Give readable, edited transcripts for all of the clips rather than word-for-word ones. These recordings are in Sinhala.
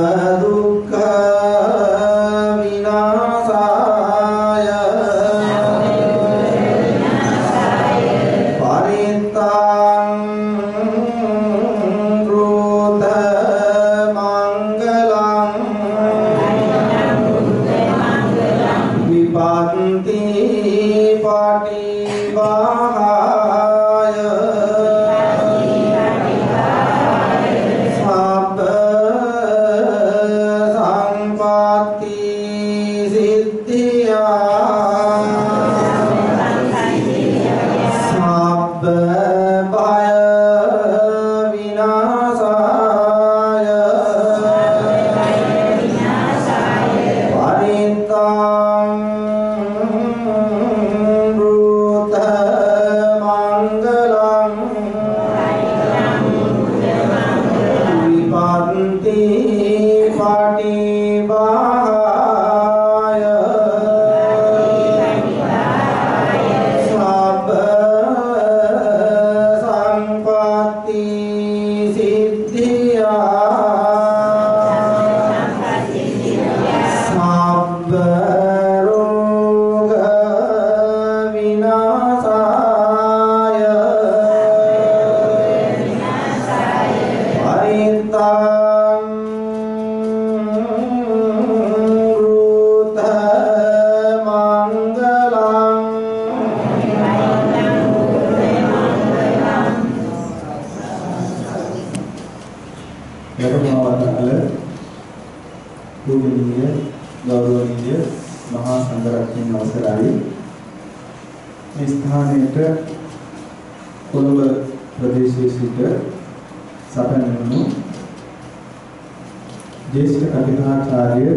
dukkha vinasaya paritang rudha mangalam vipanti patibahaya sabba sampatti siddhiya sabba bhaya vinasaya paritang rudha mangalam vipanti patibahaya sabba sampatti siddhiya sabba roga vinasaya paritang rudha mangalam යකමවතල පූජනීය ගෞරවනීය මහා සංඝරත්නයන් අවසරයි මේ ස්ථානයේට කොළඹ ප්‍රදේශයේ සිට සැපැන්වුණු ජේෂ්ඨ කථිකාචාර්ය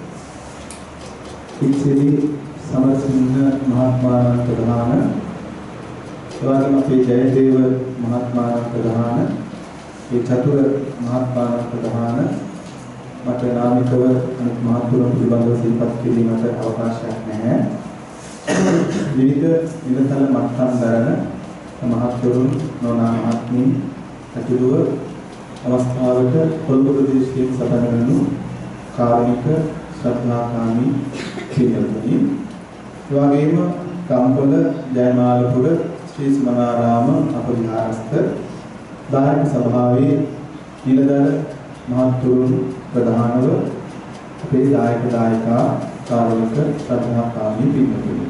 ඉක්සිරි සමරසිංහ මහත්මයාණන් ප්‍රධාන එවැගේම අපේ ජයදේව මහත්මයාණන් ප්‍රධාන ඒ චතුර මහත්මයාණන් ප්‍රධාන මට නාමිකව අනිත් මහත්තුරුන් පිළිබඳව සිහිපත් කිරීමට අවකාශයක් නැහැ. විවිධ නිරතල මට්ටම් දරන මහත්තුරුන් නොනා මහත්මීන් ඇතුළුව අවස්ථාවක කොළඹ ප්‍රදේශයේ සැපැන්වුණු කාරුණික ශ්‍රද්ධාකාමී පිරිවරුනි. ඒ වගේම ගම්පොළ ජයමාලපුර ශ්‍රී සමනාරාම අපවිහාරස්ථ ධාර්මික සභාවේ නිලධර මහත්තුරුන් ප්‍රධානව අපේ දායක දායිකා කාරුණික ශ්‍රද්ධාකාමී පිරිවරුනි.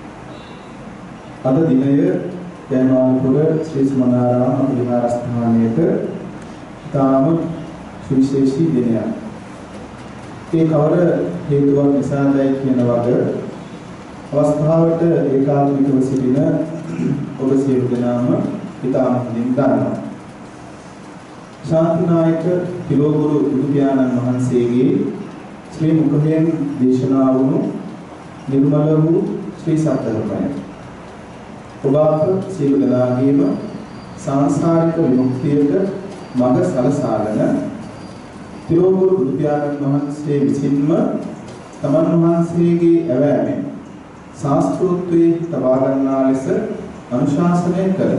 අද දිනය ජයමාලපුර ශ්‍රී සමනාරාම අපවිහාරස්ථානයේ තාම සුවිශේෂී දිනයක්. ඒ කවර හේතුවක් නිසාදයි කියන වග අවස්ථාවට ඒකාත්මිකව සිටින ඔබ සියලු දෙනාම ඉතාම හොඳින් දන්නවා. ශාන්තිනායක තිලෝගුරු බුදු පියාණන් වහන්සේගේ ශ්‍රී මුඛයෙන් දේශනා වුණු නිර්මල වූ ශ්‍රී සත්‍යධර්මය ඔබ අප සියලු දෙනාගේම සංසාරික විමුක්තියට මඟ සලසාගෙන තිලෝගුරු බුදු පියාණන් වහන්සේ විසින්ම තමන් වහන්සේගේ ඇවෑමෙන් ශාස්ත්‍රෝත්වයේ තබා ගන්නා ලෙස අනුශාසනය කළ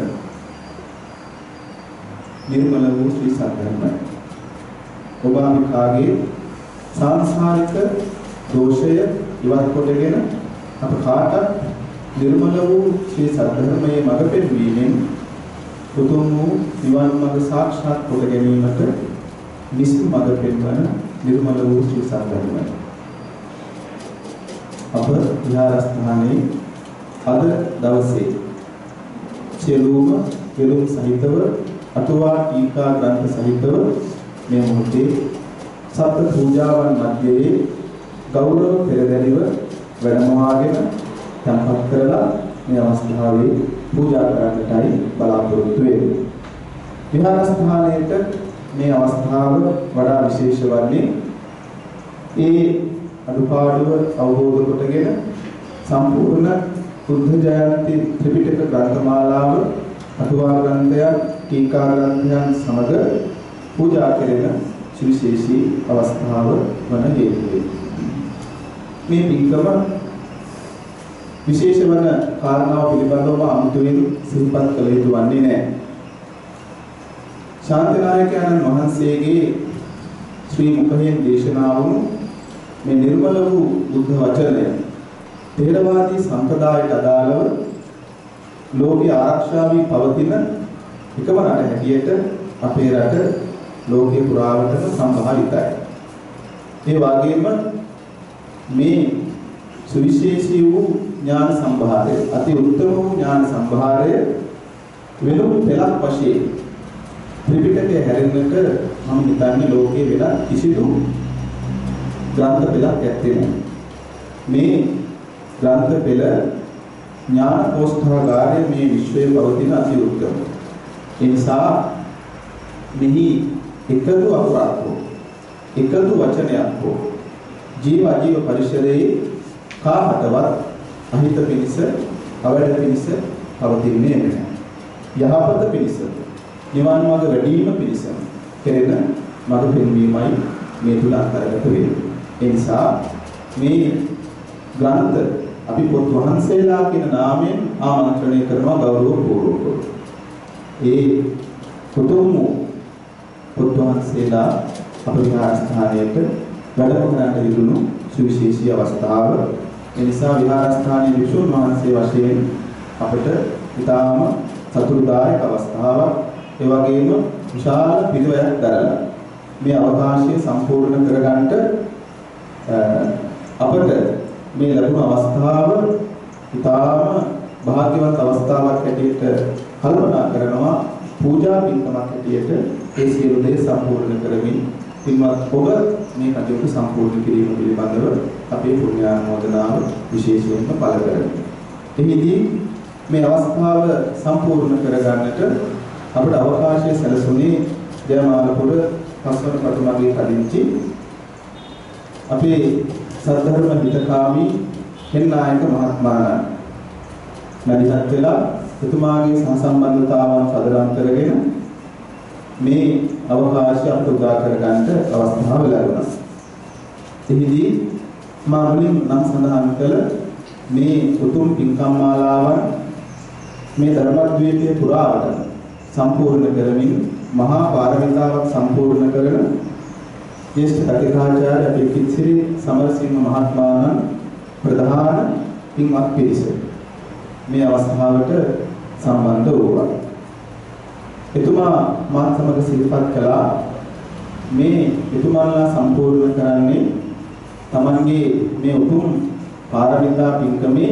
නිර්මල වූ ශ්‍රී සත්‍යධර්මය ඔබ අපගේ සංසාරික දෝෂය ඉවත් කොටගෙන අප කාටත් නිර්මල වූ ශ්‍රී සත්‍යධර්මයේ මඟ පෙන්වීමෙන් උතුම් වූ නිවන් මඟ සාක්ෂාත් කොට ගැනීමට නිසි මඟ පෙන්වන නිර්මල වූ ශ්‍රී සත්‍යධර්මය අප විහාරස්ථානයේ අද දවසේ සියලුම පෙරුම් සහිතව අටුවා ටීකා ග්‍රන්ථ සහිතව මේ මොහොතේ සත්‍ය පූජාවන් මැදයේ ගෞරව පෙරදැරිව වැඩමවාගෙන තැන්පත් කරලා මේ අවස්ථාවේ පූජා කරන්නටයි බලාපොරොත්තු වෙන්නේ. විහාරස්ථානයේට මේ අවස්ථාව වඩා විශේෂ වන්නේ ඒ අනුපාඩුව අවබෝධ කොටගෙන සම්පූර්ණ බුද්ධ ජයන්ති ත්‍රිපිටක ග්‍රන්ථමාලාව අටුවා ග්‍රන්ථයන් ටීකා ග්‍රන්ථයන් සමග පූජා කෙරෙන සුවිශේෂී අවස්ථාව වන හේතුවයි. මේ පින්කම විශේෂ වන කාරණාව පිළිබඳව අමුතුවෙන් සිහිපත් කළ යුතු වන්නේ නැහැ. ශාන්තිනායකයන්න් වහන්සේගේ ශ්‍රී මුඛයෙන් දේශනා වුණු මේ නිර්මල වූ බුද්ධ වචනය තේරවාදී සම්ප්‍රදායට අදාළව ලෝකීය ආරක්ෂා වී පවතින එකම රට හැටියට අපේ රට ලෝකේ පුරාවටම සම්භාවිතයි. ඒ වගේම මේ සුවිශේෂී වූ ඥාන සම්භාරය, අති උත්තම වූ ඥාන සම්භාරය වෙනුම් පෙළක් වශයෙන් ත්‍රිපිටකය හැරෙන්නට මම හිතන්නේ ලෝකයේ වෙන කිසිදු ග්‍රන්ථ පෙළක් ඇත්තේ නැහැ. මේ ග්‍රන්ථ පෙළ ඥාන කෝෂාගාරයේ මේ විශ්වයේ පවතින අති උත්තම. ඒ නිසා මෙහි එකදු අකුරක් හෝ එකදු වචනයක් හෝ ජීව අජීව පරිසරයේ කාටවත් අහිත පිණිස අවැඩ පිණිස පවතින්නේ නැහැ. යහපත පිණිස නිවන් මාර්ග වැඩිම පිණිස කෙරෙන මඟ පෙන්වීමයි මේ තුල අන්තර්ගත වෙන්නේ. ඒ නිසා මේ ග්‍රන්ථ අපි පොත් වහන්සේලා කියන නාමයෙන් ආමන්ත්‍රණය කරනවා ගෞරවපූර්වකව. ඒ පුතුම් පොත් වහන්සේලා අප විහාරස්ථානයට වැඩම කරන්නට යෙදුණු සුවිශේෂී අවස්ථාව. ඒ නිසා විහාරස්ථානයේ විසුණු වහන්සේ වශයෙන් අපට ඉතාම සතුටුදායක අවස්ථාවක්. ඒ වගේම විශාල පිළිවෙලක් දරලා මේ අවකාශය සම්පූර්ණ කරගන්නට අපට මේ ලැබුණු අවස්ථාව ඉතාම භාග්‍යවත් අවස්ථාවක් හැටියට කල්පනා කරනවා. පූජා පින්කමක් හැටියට ඒ සියලු දේ සම්පූර්ණ කරමින් පින්වත් ඔබ මේ කටයුතු සම්පූර්ණ කිරීම පිළිබඳව අපේ පුණ්‍යානුමෝදනාව විශේෂයෙන්ම පළ කරමු. එහිදී මේ අවස්ථාව සම්පූර්ණ කරගන්නට අපට අවකාශය සැලසුණේ ජයමාලපුර පස්වන පටුමගේ කදිංචි අපේ සද්ධර්ම හිතකාමී හෙන්නායක මහත්මයාණන් මැදිහත් වෙලා එතුමාගේ සහසම්බන්ධතාවන් සදරම් කරගෙන මේ අවකාශය අපට උදා කරගන්නට අවස්ථාව ලැබුණා. එහිදී මා මුලින් නම් සඳහන් කළ මේ උතුම් පින්කම් මාලාවන් මේ ධර්මද්වීපයේ පුරාවට සම්පූර්ණ කරමින් මහා පාරමිතාවක් සම්පූර්ණ කරන ජේෂ්ඨ කතිකාචාර්ය අපේ කිත්සිරි සමරසිංහ මහත්මයාණන් ප්‍රධාන පින්වත් පිරිස මේ අවස්ථාවට සම්බන්ධ වුණා. එතුමා මාත් සමග සිහිපත් කළා මේ එතුමාලා සම්පූර්ණ කරන්නේ තමන්ගේ මේ උතුම් පාරමිතා පින්කමේ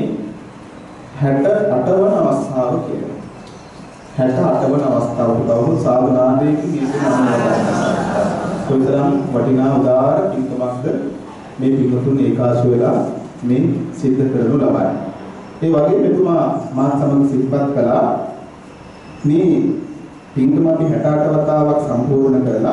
68 වන අවස්ථාව කියලා. 68 වන අවස්ථාව උදව් සාධනාදයකින් කොයිතරම් වටිනා උදාාර පින්කමක්ද මේ පින්තුන් ඒකාශ වෙලා මේ සිද්ධ කරනු ලබන්නේ. ඒ වගේම එතුමා මාත් සමග සිහිපත් කළා මේ පින්කම අපි 68 වතාවක් සම්පූර්ණ කරලා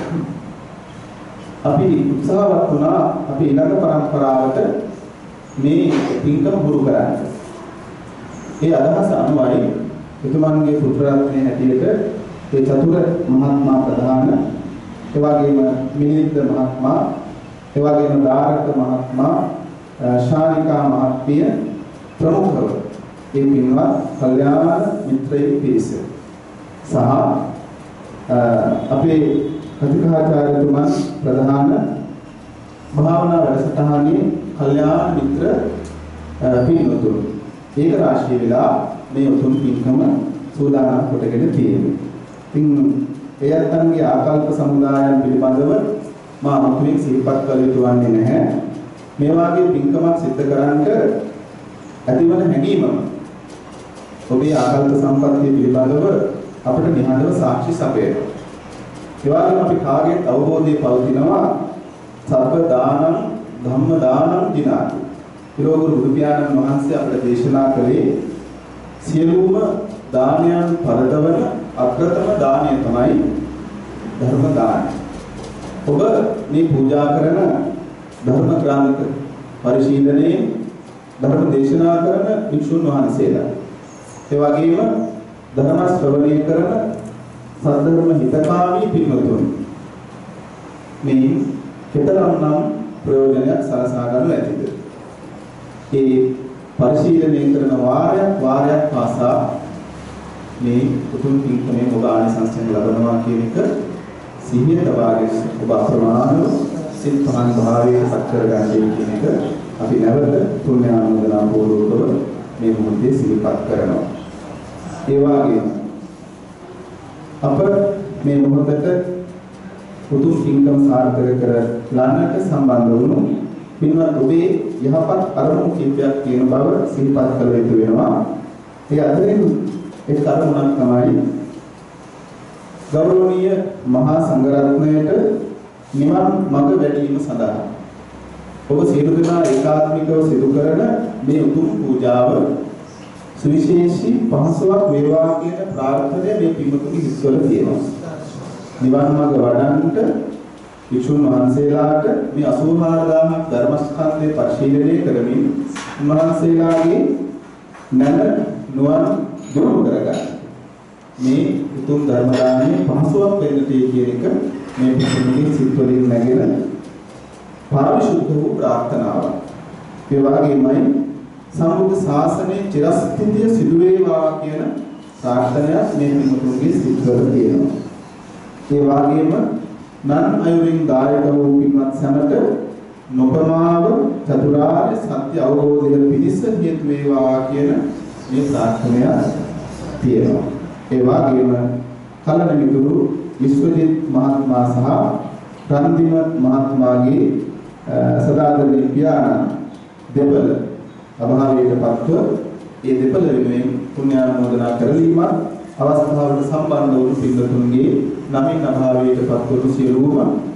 අපි උත්සාහවත් වුණා අපි ඊළඟ පරම්පරාවට මේ පින්කම හුරු කරන්න. ඒ අදහස අනුවයි එතුමන්ගේ පුත්‍ර රත්නයේ හැටියට ඒ චතුර මහත්මයා ප්‍රධාන, ඒ වගේම මිනිද්ද මහත්මයා, ඒ වගේම දාරක මහත්මයා, ශානිකා මහත්මිය ප්‍රමුඛව ඒ පින්වත් කල්යාණ මිත්‍රයෙක් පිරිස සහ අපේ කතිකාචාර්යතුමන් ප්‍රධාන භාවනා වැඩසටහනේ කල්යාණ මිත්‍ර පින්වතුන් ඒක රාශිය වෙලා මේ උතුම් පින්කම සූදානම් කොටගෙන තියෙනවා. ඉතින් එයත්න්ගේ ආකල්ප සමුදායන් පිළිබඳව මා මුලින් සිහිපත් කළ යුතු වන්නේ නැහැ. මේ වාගේ පින්කමක් සිද්ධ කරන්නට ඇතිවන හැඟීමම ඔබේ ආකල්ප සම්පත්තිය පිළිබඳව අපිට නිහඬව සාක්ෂි සපයනවා. ඒ වගේම අපි කාගේ අවබෝධයේ පවතිනවා සබ්බ දානං ධම්ම දානං දිනාති. ඊළඟ බුදු පියාණන් වහන්සේ අපට දේශනා කළේ සියලුම දානයන් පරදවන අග්‍රතම දානය තමයි ධර්ම දානය. ඔබ මේ පූජා කරන ධර්ම ග්‍රන්ථ පරිශීලනයේ ධර්ම දේශනා කරන භික්ෂුන් වහන්සේලා, ඒ වගේම ධර්ම ශ්‍රවණය කරන සද්ධර්ම හිතකාමී පින්වතුන් මේ කෙතරම්නම් ප්‍රයෝජනයක් සලසා ගන්නු ඇතිද? ඒ පරිශීලනය කරන වාරයක් පාසා මේ උතුම් පින්කමේ ඔබ ආනිසංසයෙන් ලබනවා කියන එක සිහිය තබාගෙන ඔබ අප්‍රමාණව සිත් පහන් භාවයේ පත් කරගන්නේ කියන එක අපි නැවත පුණ්‍යානුමෝදනා පූර්වකව මේ මොහොතේ සිහිපත් කරනවා. ඒ වගේම අප මේ මොහොතට උතුම් පින්කම් සාර්ථක කර ලන්නට සම්බන්ධ වුණු පින්වත් ඔබේ යහපත් අරමුණු කිහිපයක් තියෙන බව සිහිපත් කළ යුතු වෙනවා. ඒ අතරින් එක් අරමුණක් තමයි ගෞරවනීය මහා සංඝරත්නයට නිවන් මඟ වැඩිම සඳහා ඔබ සියලු දෙනා ඒකාත්මිකව සිදු කරන මේ උතුම් පූජාව සුවිශේෂී පහසුවක් වේවා කියන ප්‍රාර්ථනය මේ පින්වතුන්ගේ හිස්වල තියෙනවා. නිවන් මඟ වඩන්නට විසුණු වහන්සේලාට මේ 84000ක් ධර්මස්කන්ධය පරිශීලනය කරමින් උන්වහන්සේලාගේ නැල නුවණ දුරු කරගන්න. මේ උතුම් ධර්ම දානයේ පහසුවක් වෙන්නට කියන එක මේ පිටුමේ සිත්වලින් නැගෙන පාරිශුද්ධ වූ ප්‍රාර්ථනාවක්. ඒ වගේමයි සම්බුද්ධ ශාසනයේ චිරස්ථිතිය සිදු වේවා කියන ප්‍රාර්ථනයක් මේ පිටුමේ සිත්වල තියෙනවා. ඒ වගේම නන් අයුරින් දායක වූ පින්වත් සැමට නොපමාව චතුරාර්ය සත්‍ය අවබෝධය පිණිස හේතු වේවා කියන මේ ප්‍රාර්ථනය තියෙනවා. ඒ වගේම කලන මිතුරු විශ්වජිත් මහත්මයා සහ රන්දිම මහත්මයාගේ සදාදරණීය පියාණන් දෙපළ අභාවයටපත්ව ඒ දෙපළ වෙනුවෙන් පුණ්‍යානුමෝදනා කරලීමත් අවස්ථාවට සම්බන්ධ වූ පින්වතුන්ගේ නමින් අභාවයටපත් වූ සියලුම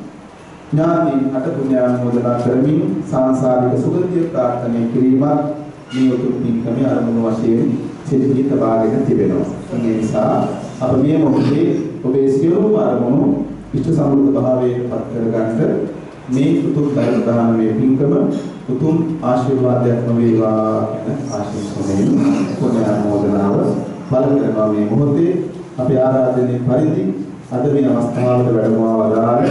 ඥාතීන්ට පුණ්‍යානුමෝදනා කරමින් සංසාරික සුගතිය ප්‍රාර්ථනා කිරීමත් මේ උතුම් පින්කමේ අරමුණු වශයෙන් සිතී තබාගෙන තිබෙනවා. ඒ නිසා අප මේ මොහොතේ ඔබේ සියලුම අරමුණු ඉෂ්ට සමෘද්ධ භාවයට පත් කරගන්න මේ උතුම් ධර්මදානමේ පින්කම උතුම් ආශිර්වාදයක් වේවා කියන ආශිර්වාදයෙන් පුණ්‍යානුමෝදනාව බල කරනවා. මේ මොහොතේ අපි ආරාධනයේ පරිදි අද මේ අවස්ථාවට වැඩමවා වදාළ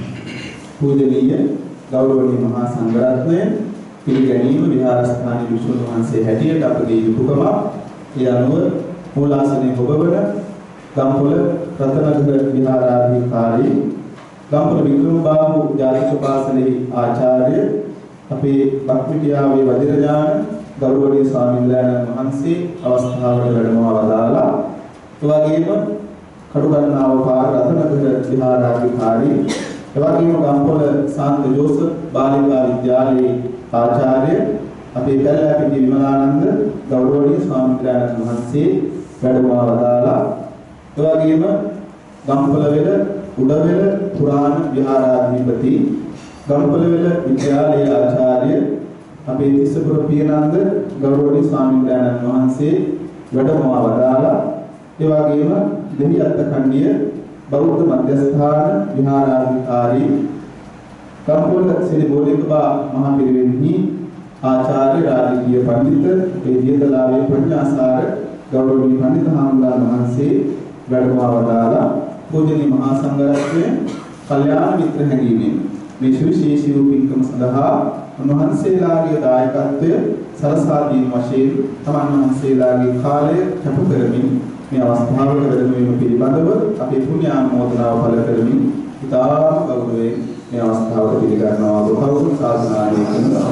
පූජනීය ගෞරවනීය මහා සංඝරත්නය පිළිගැනීම විහාරස්ථානයේ විසුණු වහන්සේ හැටියට අපගේ යුතුයකම ඒ අනුව මූලාසනයේ ඔබවන ගම්පොළ රතනගර විහාරාධිකාරී ගම්පොළ වික්‍රමබාහු ජාතික පාසලේ ආචාර්ය අපේ බක්මිටියාවේ වදිරජාන ගෞරවනීය ස්වාමීන් වහන්සේ අවස්ථාවට වැඩමවා වදාලා ඒ වගේම කඩුගන්නාව පාර රතනගර විහාරාධිකාරී එවැගේම ගම්පොළ සාන්ත ජෝසප් බාලිකා විද්‍යාලයේ ආචාර්ය අපේ පැලැපිටිය විමලානන්ද ගෞරවනීය ස්වාමීන් වහන්සේ වැඩමවා වදාලා එවැගේම ගම්පොළවෙල උඩවෙල පුරාණ විහාරාධිපති ගම්පොළවෙල විද්‍යාලයේ ආචාර්ය අපේ තිස්සපුර පියනන්ද ගෞරවනීය ස්වාමීන් වහන්සේ වැඩමවා වදාලා එවැගේම දෙවියන්ත කණ්ඩිය බෞද්ධ මධ්‍යස්ථාන විහාරාධිකාරී ගම්පොළ ශ්‍රී බෝධිකබා මහා පිරිවෙන්හි ආචාර්ය රාජකීය පඬිතුක ඒ දියදලාවේ ප්‍රඥාසාර ගෞරවනීය පඬිතු හාමුදුරුවෝ වහන්සේ වැඩමවා වදාලා පූජනීය මහා සංඝරත්නය කල්යාණ මිත්‍ර හැඟීමෙන් මේ සුවිශේෂී වූ පින්කම සඳහා උන්වහන්සේලාගේ දායකත්වය සරසා දීම වශයෙන් තමන් වහන්සේලාගේ කාලය කැප කරමින් මේ අවස්ථාවට වැඩමවීම පිළිබඳව අපේ පුණ්‍යානුමෝදනාව පළ කරමින් ඉතාම ගෞරවයෙන් මේ අවස්ථාවට පිළිගන්නවා බොහෝ සාධනාවේ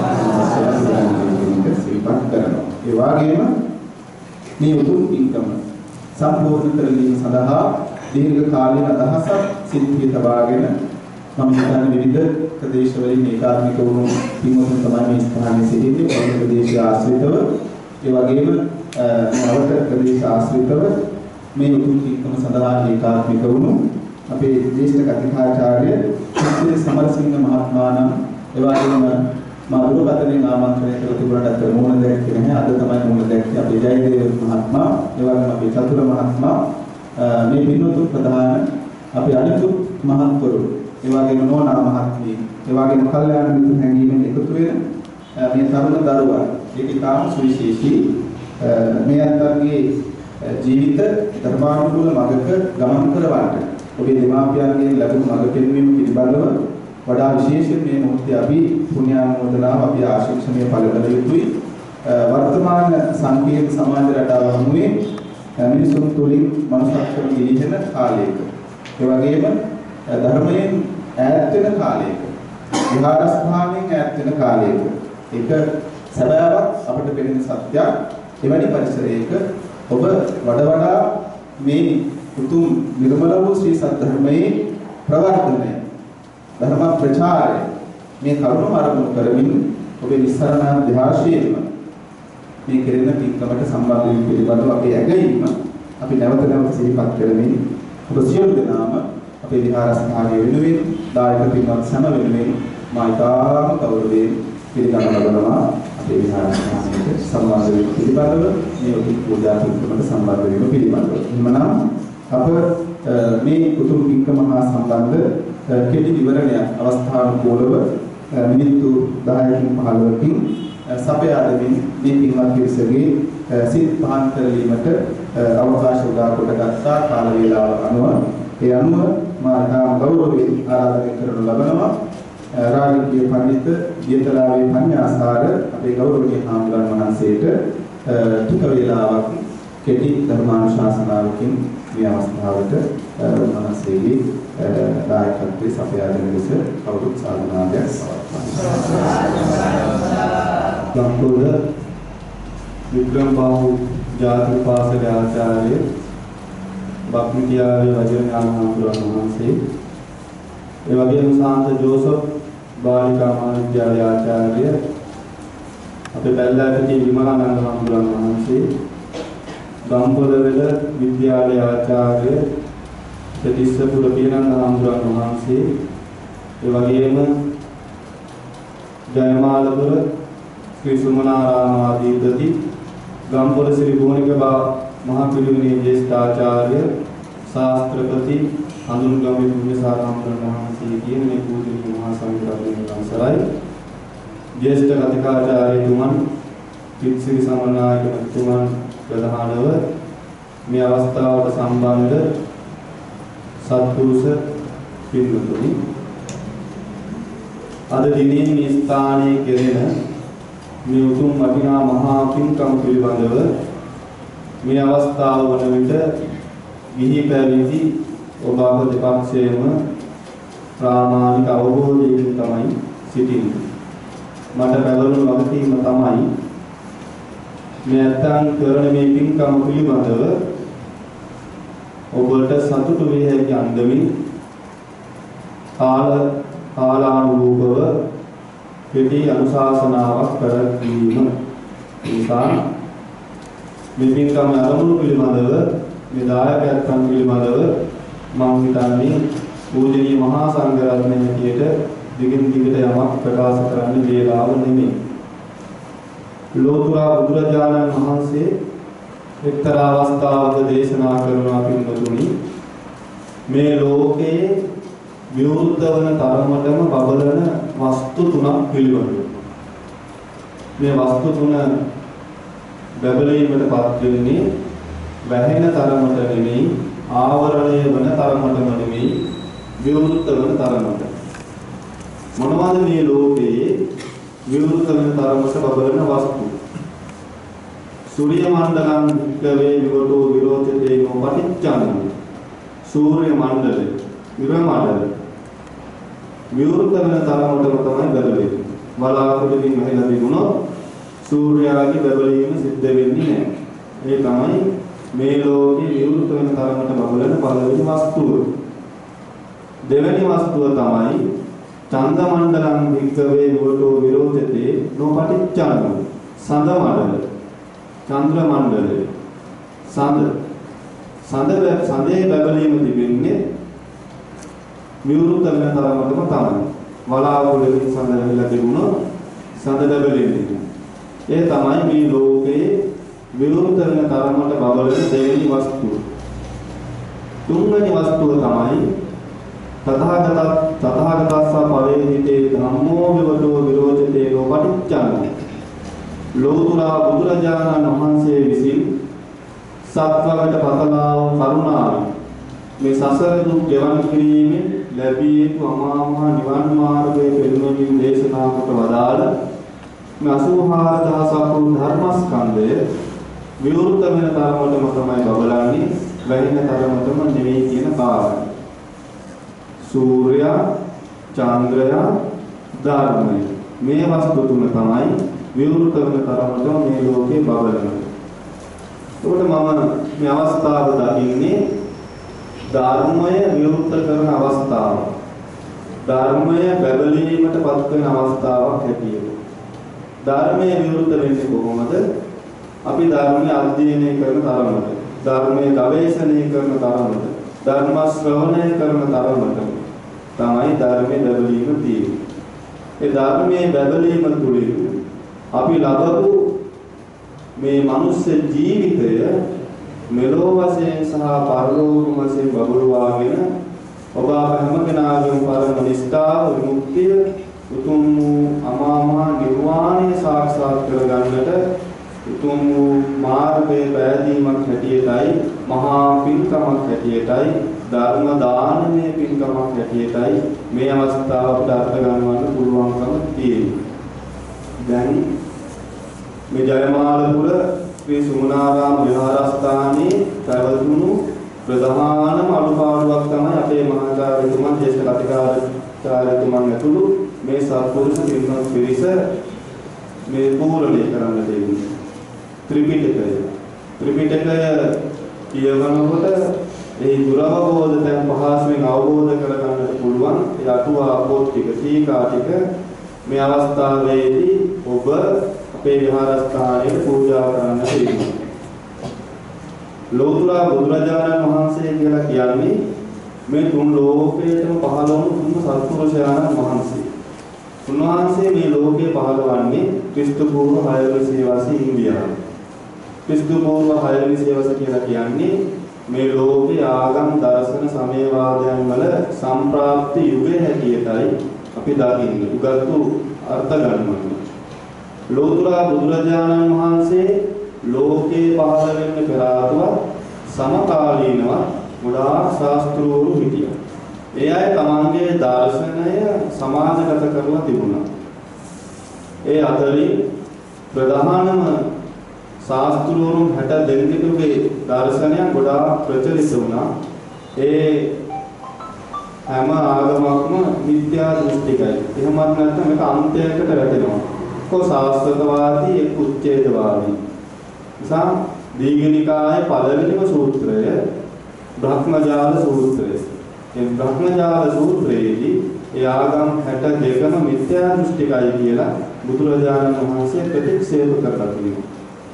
සිහිපත් කරනවා. ඒ වගේම මේ උතුම් පින්කම සම්පූර්ණ කර ගැනීම සඳහා දීර්ඝ කාලීන අදහසක් සිද්ධිය තබාගෙන මම හිතන්නේ විවිධ ප්‍රදේශවලින් ඒකාත්මික වුණු පින්වතුන් තමයි මේ ස්ථානයේ සිටින්නේ. ඔය ප්‍රදේශ ආශ්‍රිතව ඒ වගේම නවක ප්‍රදේශ ආශ්‍රිතව මේ උතුම් පින්කම සඳහා ඒකාත්මික වුණු අපේ දේශක කතිකාචාර්ය ශ්‍රී සමරසිංහ මහත්මයාණන් ඒ වගේම මාළුවපතේ ආමන්ත්‍රණය කළ තිබුණාට මුණ දැක්කේ නැහැ. අද තමයි මුණ දැක්කේ අපේ ජයදේව මහත්මයා ඒ වගේම අපේ චතුර මහත්මයා මේ පින්වතුන් ප්‍රධාන අපේ අනිකුත් මහත්වරු ඒ වගේම නෝනා මහත්මිය ඒ වගේම කල්යාණ මිත්‍ර හැඟීමෙන් එකතු වෙන මේ තරුණ දරුවා ඒක ඉතාම සුවිශේෂී මේ අත්තරගේ ජීවිත ධර්මානුකූල මඟක ගමන් කරවන්න ඔබේ දෙමාපියන්ගෙන් ලැබුණු මඟ පෙන්වීම පිළිබඳව වඩා විශේෂයෙන් මේ මොහොතේ අපි පුණ්‍යානුමෝදනාව අපි ආශිර්වාදනීය පළ කළ යුතුයි. වර්තමාන සංකීර්ණ සමාජ රටාව හමුවේ මිනිසුන් තුළින් මනුෂ්‍යත්වයේ ගිලිහෙන කාලයක ඒ වගේම ධර්මයෙන් ඈත් වෙන කාලයක විහාරස්ථානයෙන් ඈත් වෙන කාලයක ඒක සැබෑවක් අපිට පෙනෙන සත්‍යයක් එවැනි පරිසරයක ඔබ වඩා මේ උතුම් නිර්මල වූ ශ්‍රී සද්ධර්මයේ ප්‍රවර්ධනය ධර්ම ප්‍රචාරය මේ කරුණ ආරම්භ කරමින් ඔබේ නිස්සරණ අධ්‍යාශයෙන්ම මේ කෙරෙන පිටකමට සම්බන්ධ වීම පිළිබඳව අපේ ඇගීම අපි නැවත සිහිපත් කරමින් ඔබ සියලු දෙනාම අපේ විහාරස්ථානයේ වෙනුවෙන් දායක පින්වත් සම වෙනුවෙන් මා ඉතාම ගෞරවයෙන් පිළිගන්න ලබනවා අපේ විහාරස්ථානයේ සම්බන්ධ වීම පිළිබඳව මේ උතුම් පූජා පින්කමට සම්බන්ධ වීම පිළිබඳව. එhmenan අප මේ උතුම් පින්කම හා සම්බන්ධ කෙටි විවරණයක් අවස්ථානුකූලව මිනිත්තු 10කින් 15කින් සපයා දෙමින් මේ පින්වත් පිරිසගේ සිත් පහන් කරලීමට අවකාශ උදා කොට ගත්තා කාල වේලාව අනුව ඒ අනුව මා ගෞරවයෙන් ආරාධනය කරනු ලබනවා රාජකීය පඬිත් ජේතලාවේ පඤ්ඤාසාර අපේ ගෞරවනීය හාමුදුරන් වහන්සේට ටික වේලාවක් කෙටි ධර්මානුශාසනාවකින් මේ අවස්ථාවට මනසේගේ දායකත්වයේ සපයා දෙන ලෙස කවුරුත් සාධනාවක් ගම්පොළ වික්‍රමබාහු ජාතික පාසලේ ආචාර්ය බක්මිටියාවේ වජිරඥාන හාමුදුරන් වහන්සේ ඒ වගේම සාන්ත ජෝසප් බාලිකා මහාවිද්‍යාලයේ ආචාර්ය අපේ බැල්ලාපිටිය විමලානන්ද හාමුදුරන් වහන්සේ ගම්පොළවල විද්‍යාලයේ ආචාර්ය තිස්සපුර පියනන්ද හාමුදුරන් වහන්සේ ඒ වගේම ජයමාලපුර ශ්‍රී සුමනාරාම ආදීපති ගම්පොළ ශ්‍රී ගෝණික මහා පිරිවෙනේ ජේෂ්ඨාචාර්ය ශාස්ත්‍රපති අඳුන්ගමේ පුණ්‍යසාරාමයන් වහන්සේ කියන මේ පූජනීය මහා සංඝරත්නයන් අවසරයි ජේෂ්ඨ කතිකාචාර්යතුමන් පිටසිරි සමනායක මහතුමන් ප්‍රධානව මේ අවස්ථාවට සම්බන්ධ සත්පුරුෂ පිරිවතුනි අද දිනේ මේ ස්ථානයේ කෙරෙන මේ උතුම් වටිනා මහා පින්කම් පිළිබඳව මේ අවස්ථාව වන විට ගිහි පැවිදි ඔබ අප දෙපක්ෂයේම ප්‍රාමාණික අවබෝධයකින් තමයි සිටින්නේ. මට පැවරුණු වගකීම තමයි මේ අත්යන් කරන මේ පින්කම් පිළිබඳව ඔබට සතුටු වේ හැකි අන්දමින් කාලානුරූපව කෙටි අනුශාසනාවක් කරවීම නිසා මේ පින්කම් ආරම්භ පිළිබඳව මේ දායකයන් පිළිබඳව මම හිතන්නේ පූජනීය මහා සංඝරත්නය හැටියට දිගින් දිගට යමක් ප්‍රකාශ කරන්න වේලාව නෙමෙයි. ලෝතුරා බුදුරජාණන් වහන්සේ එක්තරා අවස්ථාවක දේශනා කරනවා පින්වතුනි මේ ලෝකයේ විවෘත වන තරමටම බබලන වස්තු තුනක් පිළිබඳව. මේ වස්තු තුන බබලීමටපත් වෙන්නේ වැහෙන තරමට නෙමෙයි ආවරණය වන තරමටම නෙමෙයි විවෘත වන තරමට. මොනවද මේ ලෝකයේ විවෘත වන තරමට බබලන වස්තු? සූර්ය මණ්ඩලං වික්කවේ විවටෝ විරෝචතේ නොපටිච්චං. සූර්ය මණ්ඩලය ඉර මණ්ඩලය විවෘත වෙන තරමටම තමයි බබලෙන්නේ. බලාපොරොත්තුකින් මෙහෙලා තිබුණොත් සූර්යාගේ බබලීම සිද්ධ වෙන්නේ නැහැ. ඒ තමයි මේ ලෝකේ විවෘත වෙන තරමට බබලන පළවෙනි වස්තුව. දෙවෙනි වස්තුව තමයි චන්ද මණ්ඩලං වික්කවේ විවටෝ විරෝචතේ නොපටිච්චං. සඳ මණ්ඩලය චන්ද්‍ර මණ්ඩලය සඳේ බබලීම තිබෙන්නේ විවෘත වෙන තරමටම තමයි. වලාකුළකින් සඳ වෙලා තිබුණොත් සඳ බබලෙන්නේ. ඒ තමයි මේ ලෝකයේ විවෘත වෙන තරමට බබලන දෙවෙනි වස්තුව. තුන්වෙනි වස්තුව තමයි තථාගතස්ස පවේදිතේ ධම්මෝ විවටෝ විරෝචතේ නොපටිච්චං. ලෝතුරා බුදුරජාණන් වහන්සේ විසින් සත්වකට පතලා වූ කරුණාවෙන් මේ සසර දුක් ගෙවන් කිරීමෙන් ලැබී යුතු අමා මහ නිවන් මාර්ගයේ පෙන්වමින් දේශනා කොට වදාළ මේ 84000ක් වූ ධර්මස්කන්ධය විවෘත වෙන තරමටම තමයි බබලන්නේ වැහෙන තරමටම නෙවෙයි කියන කාරණය. සූර්යයා, චන්ද්‍රයා, ධර්මය. මේ වස්තු තුන තමයි විවෘත කරන තරමට මේ ලෝකේ බබලනවා. ඒකට මම මේ අවස්ථාව දකින්නේ ධර්මය විවෘත කරන අවස්ථාව. ධර්මය බබලීමට පත් වෙන අවස්ථාවක් හැටියට. ධර්මය විවෘත වෙන්නේ කොහොමද? අපි ධර්මය අධ්‍යයනය කරන තරමට, ධර්මය ගවේෂණය කරන තරමට, ධර්ම ශ්‍රවණය කරන තරමට තමයි ධර්මයේ බබලීම තියෙන්නේ. ඒ ධර්මයේ බබලීම තුළින් අපි ලබපු මේ මනුස්ස ජීවිතය මෙලෝ වශයෙන් සහ පරලෝක වශයෙන් බබළුවාගෙන ඔබ හැම කෙනාගේම පරම නිෂ්ඨාව විමුක්තිය උතුම් වූ අමා මහ නිර්වාණය සාක්ෂාත් කරගන්නට උතුම් වූ මාර්ගයේ පෑදීමක් හැටියටයි මහා පින්කමක් හැටියටයි ධර්ම දානමය පින්කමක් හැටියටයි මේ අවස්ථාව අපිට අර්ථ ගන්නවන්න පුළුවන්කම තියෙනවා. දැන් මේ ජයමාලපුර ශ්‍රී සුමනාරාම විහාරස්ථානයේ පැවතුණු ප්‍රධානම අනුපාඩුවක් තමයි අපේ මහාචාර්යතුමන් දේශක අධිකාරතුමන් ඇතුළු මේ සත්පුරුෂ පින්වත් පිරිස මේ පූර්ණේ කරන්න දෙන්නේ. ත්‍රිපිටකය කියවනකොට ඒ දුරවබෝධ දැන් පහසුවෙන් අවබෝධ කරගන්නට පුළුවන් ඒ අටුවා පොත් ටික සීකා ටික මේ අවස්ථාවේදී ඔබ අපේ විහාරස්ථානයේ පූජා කරන්න තියෙනවා. ලෝතුරා බුදුරජාණන් වහන්සේ කියලා කියන්නේ මේ තුන් ලෝකයේම පහළ වුණු තුන් සත්පුරුෂයන්න් වහන්සේ. උන්වහන්සේ මේ ලෝකේ පහළවන්නේ ක්‍රිස්තු පූර්ව 600 වසරේ ඉන්දියාවේ. ක්‍රිස්තු පූර්ව 600 වසර කියලා කියන්නේ මේ ලෝකේ ආගම් දර්ශන සමයවාදයන් වල සම්ප්‍රාප්ති යුගය හැටියටයි අපි දකින්නේ. උගත්තු අර්ථ ගන්නවා. ලෝතුරා බුදුරජාණන් වහන්සේ ලෝකේ පහළ වෙන්න පෙර ආතුව සමකාලීනව ගොඩාක් ශාස්ත්‍රූරු හිටියා. ඒ අය තමන්ගේ දර්ශනය සමාජගත කරලා තිබුණා. ඒ අතරින් ප්‍රධානම ශාස්ත්‍රූරුන් 60 දෙනෙකුගේ දර්ශනයන් ගොඩාක් ප්‍රචලිත වුණා. ඒ හැම ආගමක්ම මිත්‍යා දෘෂ්ටිකයි. එහෙමත් නැත්නම් මේක අන්තයකට වැටෙනවා. කො සාස්ත්‍රවාදී එක් උච්ඡේදවාදී. නිසා දීඝනිකායේ පළවෙනිම සූත්‍රය බ්‍රහ්මජාල සූත්‍රය. මේ බ්‍රහ්මජාල සූත්‍රයේදී ඒ ආගම් 62ම මිත්‍යා දෘෂ්ටිකයි කියලා බුදුරජාණන් වහන්සේ ප්‍රතික්ෂේප කරලා තියෙනවා.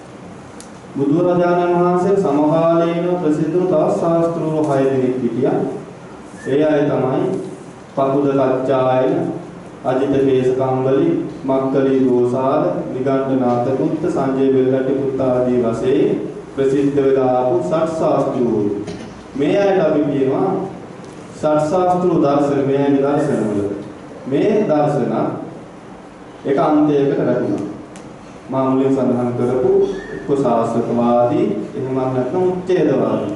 බුදුරජාණන් වහන්සේ සමකාලීනව ප්‍රසිද්ධ වූ තවත් ශාස්ත්‍රූරු 6 දෙනෙක් හිටියා. ඒ අය තමයි පකුද කච්චායන, අජිත කේසකම්බලි, මක්කලි දෝසාල, නිගණ්ඨනාත පුත්ත, සංජය බෙල්ලටි පුත්ත ආදී වශයෙන් ප්‍රසිද්ධ වෙලා ආපු සත් ශාස්ත්‍රූරු. මේ අයට අපි කියනවා සත් ශාස්ත්‍රු දර්ශන. මේ අයගේ දර්ශනවල මේ දර්ශන එක අන්තයකට වැටුණා. මා මුලින් සඳහන් කරපු කුසාසකවාදී එහෙම නැත්නම් උච්ඡේදවාදී.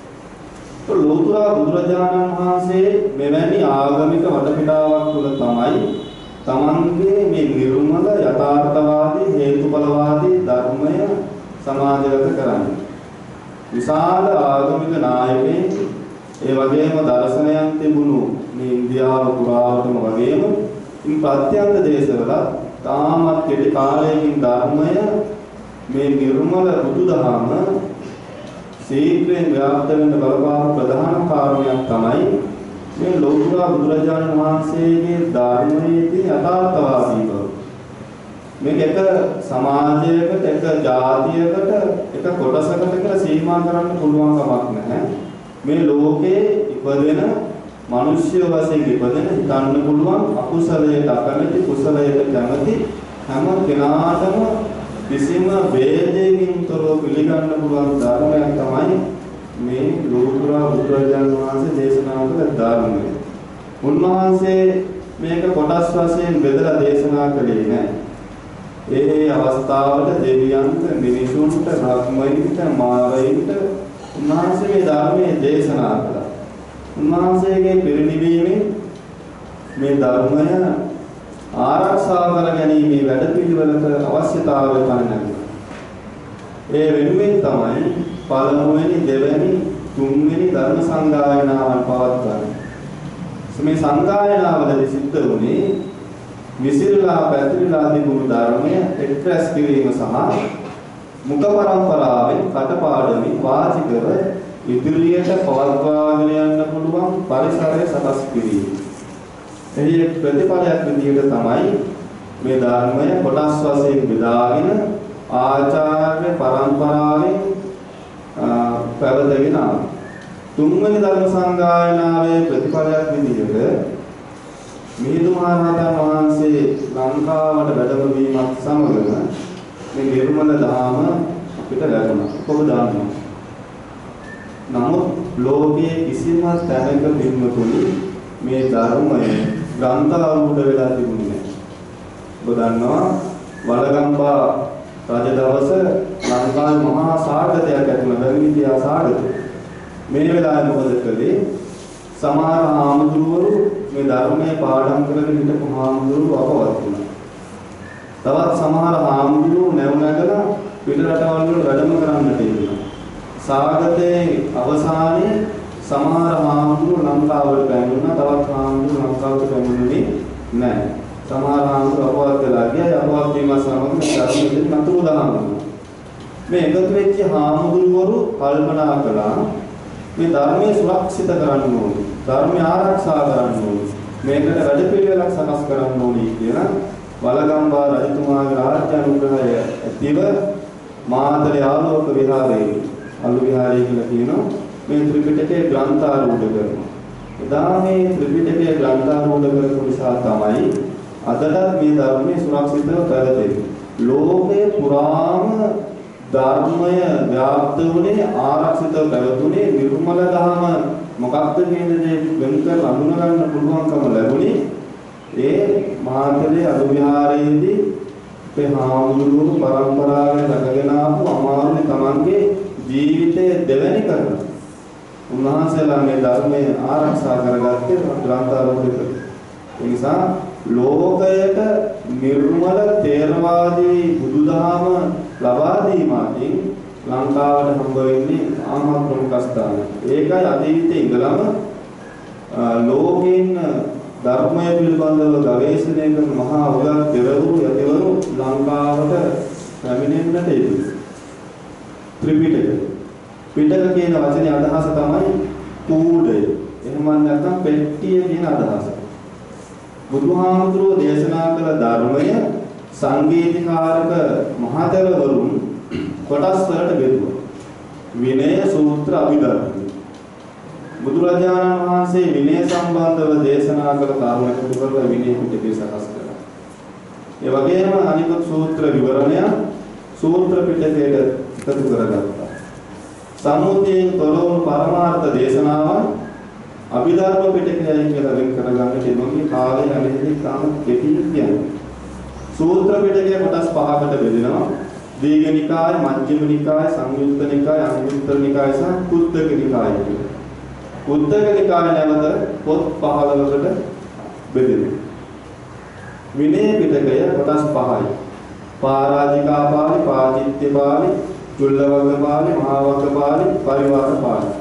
ලෝතුරා බුදුරජාණන් වහන්සේ මෙවැනි ආගමික වටපිටාවක් තුළ තමයි තමන්ගේ මේ නිර්මල යථාර්ථවාදී හේතුඵලවාදී ධර්මය සමාජගත කරන්නේ. විශාල ආගමික නායකයන් ඒ වගේම දර්ශනයන් තිබුණු මේ ඉන්දියාව පුරාවටම වගේම ඉන් ප්‍රත්‍යන්ත දේශවල තාමත් කෙටි කාලයකින් ධර්මය මේ නිර්මල බුදුදහම සීක්‍රයෙන් ව්‍යාප්ත වෙන්න බලපාන ප්‍රධාන කාරණයක් තමයි මේ ලෝතුරා බුදුරජාණන් වහන්සේගේ ධර්මයේ තියෙන යථාර්ථවාදී බව. මේක එක සමාජයකට, එක ජාතියකට, එක කොටසකට කියලා සීමා කරන්න පුළුවන් කමක් නැහැ. මේ ලෝකේ ඉපදෙන මිනිස්ය වශයෙන් ඉපදෙන හිතන්න පුළුවන් අකුසලයට අකමැති, කුසලයට කැමැති හැම කෙනාටම කිසිම වේදයකින් තොරව පිළිගන්න පුළුවන් ධර්මයක් තමයි මේ ලෝතුරා බුදුරජාණන් වහන්සේ දේශනා කළ ධර්මය. උන්වහන්සේ මේක කොටස් වශයෙන් බෙදලා දේශනා කළේ නැහැ. ඒ අවස්ථාවට දෙවියන්ට, මිනිසුන්ට, බ්‍රහ්මයින්ට, මාරයින්ට උන්වහන්සේ මේ ධර්මයේ දේශනා කළා. උන්වහන්සේගේ පිරිනිවීමෙන් මේ ධර්මය ආරක්ෂා කර ගැනීමේ වැඩපිළිවෙලක අවශ්‍යතාවය පනවනවා. ඒ වෙනුවෙන් තමයි පළමුවෙනි, දෙවෙනි, තුන්වෙනි ධර්ම සංගායනාවන් පවත්වන්නේ. මේ සංගායනාවලදී සිද්ධ වුණේ විසිරලා පැතිරලා තිබුණු ධර්මය එක්රැස් කිරීම සහ මුඛ පරම්පරාවෙන් කටපාඩමින් වාචිකව ඉදිරියට පවත්වාගෙන යන්න පුළුවන් පරිසරය සකස් කිරීම. එහි ප්‍රතිඵලයක් විදිහට තමයි මේ ධර්මය කොටස් වශයෙන් බෙදාගෙන ආචාර්ය පරම්පරාවෙන් පැවතගෙන ආවා. තුන්වෙනි ධර්ම සංගායනාවේ ප්‍රතිඵලයක් විදිහට මිහිඳු මහ රහතන් වහන්සේ ලංකාවට වැඩම වීමත් සමගම මේ නිර්මල ධාම අපිට ලැබුණා. කොහොමද දන්නේ? නමුත් ලෝකයේ කිසිම තැනක පින්වතුනි මේ ධර්මය ග්‍රන්ථාරූඪ වෙලා තිබුණේ නැහැ. ඔබ දන්නවා වලගම්බා රජ දවස ලංකාවේ මහා සාගතයක් ඇති වුණා. බැවිතියා සාගතය. මේ වෙලාවේ මොකද කළේ? සමහර ආමුදුරු මේ ධර්මයේ පාඩම් කරගෙන හිටපු ආමුදුරු අපවත් වුණා. තවත් සමහර ආමුදුරු නැවුනගලා පිට රටවල් වල වැඩම කරන්නට ඉන්නවා. සාගතයේ අවසානයේ සමහර ආමුදුරු ලංකාවට පැමිණුණා. තවත් ආමුදුරු ලංකාවට පැමිණුනේ නැහැ. සමහර ආමුදුරු අපවත් වෙලා ගියා. අපවත් වීම සමග ධර්මයේ නතුරු දහම් මේ එකතු වෙච්ච ආමුදුරුවරු කල්පනා කළා මේ ධර්මයේ සුරක්ෂිත කරන්න ඕනේ. ධර්මය ආරක්ෂා කරන්න ඕනේ. මේකට වැඩපිළිවෙලක් සකස් කරන්න ඕනේ කියලා වලගම්බා රජතුමාගේ රාජ්‍ය අනුග්‍රහය ඇතිව මාතලේ ආලෝක විහාරයේ අලු විහාරය කියලා කියනවා මේ ත්‍රිපිටකයේ ග්‍රන්ථාරූඪ කරනවා. එදා මේ ත්‍රිපිටකයේ ග්‍රන්ථාරූඪ කරපු නිසා තමයි අදටත් මේ ධර්මයේ සුරක්ෂිතව පැවතෙන්නේ. ලෝකේ පුරාම ධර්මය ව්‍යාප්ත වුණේ ආරක්ෂිතව පැවතුනේ නිර්මල ධර්ම මොකක්ද කියන දේ වෙන් කරලා අඳුන ගන්න පුළුවන්කම ලැබුණේ ඒ මාතලේ අලු විහාරයේදී අපේ හාමුදුරුවෝ පරම්පරාවෙන් රැකගෙන ආපු අමාරුනේ තමන්ගේ ජීවිතය දෙවැනි කරලා උන්වහන්සේලා මේ ධර්මය ආරක්ෂා කරගත්තේ ග්‍රන්ථාරූඪ කරලා. ඒ නිසා ලෝකයට නිර්මල තේරවාදී බුදුදහම ලබා දීමකින් ලංකාවට හම්බ වෙන්නේ ආමා ප්‍රමුඛ ස්ථාන. ඒකයි අතීතයේ ඉඳලම ලෝකෙන් ධර්මය පිළිබඳව ගවේෂණය කරන මහා උගත් පෙරවරු යතිවරු ලංකාවට පැමිණෙන්නට යෙදුණා. ත්‍රිපිටක. පිටක කියන වචනේ අදහස තමයි කූඩය. එහෙම නැත්නම් පෙට්ටිය කියන අදහස. බුදුහාමුදුරුවෝ දේශනා කළ ධර්මය සංගීතකාරක මහතෙරවරුන් කොටස් වලට බෙදුවා. විනය, සූත්‍ර, අභිධර්ම. බුදුරජාණන් වහන්සේ විනය සම්බන්ධව දේශනා කළ කරුණු එකතු කරලා විනය පිටකය සකස් කළා. ඒ වගේම අනිකුත් සූත්‍ර විවරණය සූත්‍ර පිටකයට එකතු කරගත්තා. සම්මුතියෙන් තොරවුණු පරමාර්ථ දේශනාවන් අභිධර්ම පිටකයයි කියලා වෙන් කරගන්න තිබුණේ කාලය යන්නේ තාම කෙටි කියන්නේ. සූත්‍ර පිටකය කොටස් පහකට බෙදෙනවා. දීඝ නිකාය, මජ්ක්‍ධිම නිකාය, සංයුත්ත නිකාය, අංගුත්තර නිකාය සහ කුද්දක නිකාය කියලා. කුද්දක නිකාය නැවත පොත් 15කට බෙදෙනවා. විනය පිටකය කොටස් 5යි. පාරාජිකා පාළි, පාචිත්‍ය පාළි, චුල්ලවග්ග පාළි, මහාවග්ග පාළි, පරිවාර පාළි.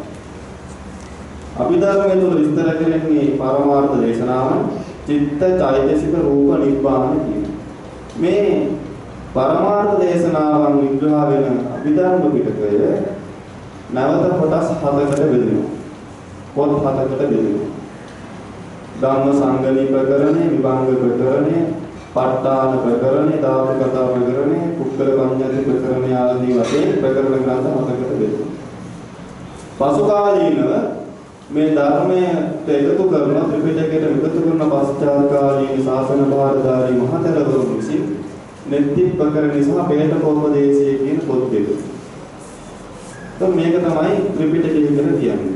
අභිධර්මයේ තුල විස්තර කරන්නේ පරමාර්ථ දේශනාවන්, චිත්ත, චෛතසික, රූප, නිබ්බාන කියන. මේ පරමාර්ථ දේශනාවන් විග්‍රහ වෙන අභිධර්ම පිටකය නැවත කොටස් 7කට බෙදෙනවා. පොත් 7කට බෙදෙනවා. ධම්ම සංගණී ප්‍රකරණය, විභංග ප්‍රකරණය, ප ဋ ාණ ප්‍රකරණය, ධාතු කතා ප්‍රකරණය, කුක්කල පඤ්ඤාති ප්‍රකරණය ආදී වශයෙන් ප්‍රකරණ ග්‍රන්ථ 7කට බෙදෙනවා. පසු කාලීනව මේ ධර්මයට එකතු කරන ත්‍රිපිටකයට එකතු කරන පශ්චාත්කාලීන ශාසන භාරධාරී මහතෙරවරු විසින් නෙත්ති ප්‍රකරණ සහ පේඨකෝපදේශය කියන පොත් දෙක. මේක තමයි ත්‍රිපිටකය කියලා කියන්නේ.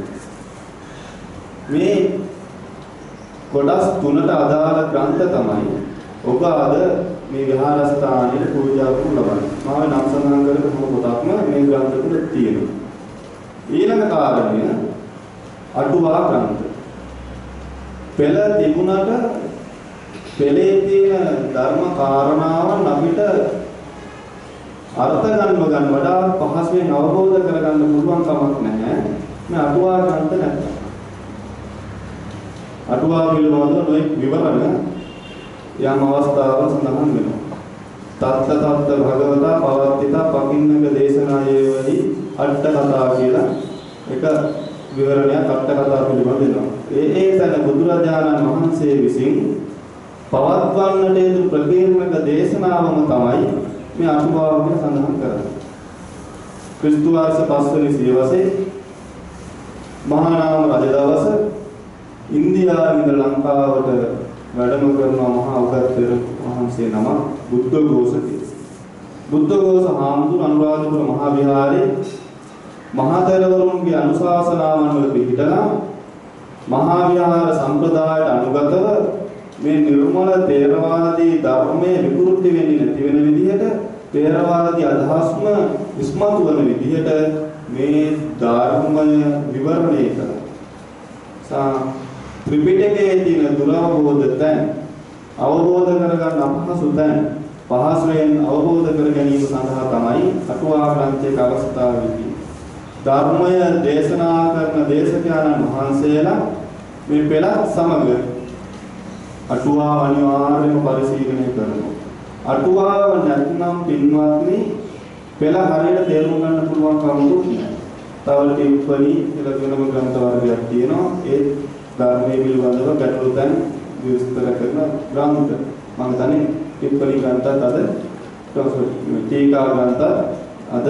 මේ කොටස් තුනට අදාළ ග්‍රන්ථ තමයි ඔබ අද මේ විහාරස්ථානයේ පූජා කරන ලබන්නේ. මාව නම් සඳහන් කරපු හැම පොතක්ම මේ ග්‍රන්ථ තුල තියෙනවා. ඊළඟ කාරණය අටුවා ග්‍රන්ථ. පෙළ තිබුණට පෙළේ තියෙන ධර්ම කාරණාවන් අපිට අර්ථ ගන්න වඩා පහසුවෙන් අවබෝධ කරගන්න පුළුවන් කමක් නැහැ. මේ අටුවා ග්‍රන්ථ නැත්නම්. අටුවා පිළිබඳව නොයෙක් විවරණ යම් අවස්ථාවල සඳහන් වෙනවා. තත්ත භගවතා පවත්තිතා පකින්නක දේශනායේවහි අට්ඨ කතා කියලා එක විවරණයක් අට්ඨ කතා පිළිබඳව දෙනවා. ඒ තැන බුදුරජාණන් වහන්සේ විසින් පවත්වන්නට යුතු ප්‍රකීර්ණක දේශනාවම තමයි මේ අටුවාව කියලා සඳහන් කරන්නේ. ක්‍රිස්තු වර්ෂ 5 වෙනි සියවසේ මහා නාම රජ දවස ඉන්දියාවේ ඉඳලා ලංකාවට වැඩම කරන මහා උගත්තර වහන්සේ නම බුද්ධඝෝෂ කියලා. බුද්ධඝෝෂ හාමුදුරුවෝ අනුරාධපුර මහා විහාරයේ මහතෙරවරුන්ගේ අනුශාසනාවන් වල පිළිපදලා මහා විහාර සම්ප්‍රදායට අනුගතව මේ නිර්මල තේරවාදී ධර්මයේ විකෘති වෙන්නේ නැති වෙන විදිහට තේරවාදී අදහස්ම ඉස්මතු වෙන විදිහට මේ ධර්මය විවරණය කරනවා. ත්‍රිපිටකයේ තියෙන දුරවබෝධ තැන් අවබෝධ කරගන්න අපහසු තැන් පහසුවෙන් අවබෝධ කර ගැනීම සඳහා තමයි අටුවා ග්‍රන්ථයක අවස්ථාවේදී ධර්මය දේශනා කරන දේශකයන්න් වහන්සේලා මේ පෙළත් සමග අටුවාව අනිවාර්යයෙන්ම පරිශීලනය කරනවා. අටුවාව නැත්නම් පින්වත්නි පෙළ හරියට තේරුම් ගන්න පුළුවන් කමකුත් නැහැ. තව ටිප්පණි කියලා වෙනම ග්‍රන්ථ වර්ගයක් තියෙනවා. ඒ ධර්මයේ පිළිබඳව ගැටලු තැන් විස්තර කරන ග්‍රන්ථ. මම හිතන්නේ ටිප්පණි ග්‍රන්ථත් අද ටීකා ග්‍රන්ථත් අද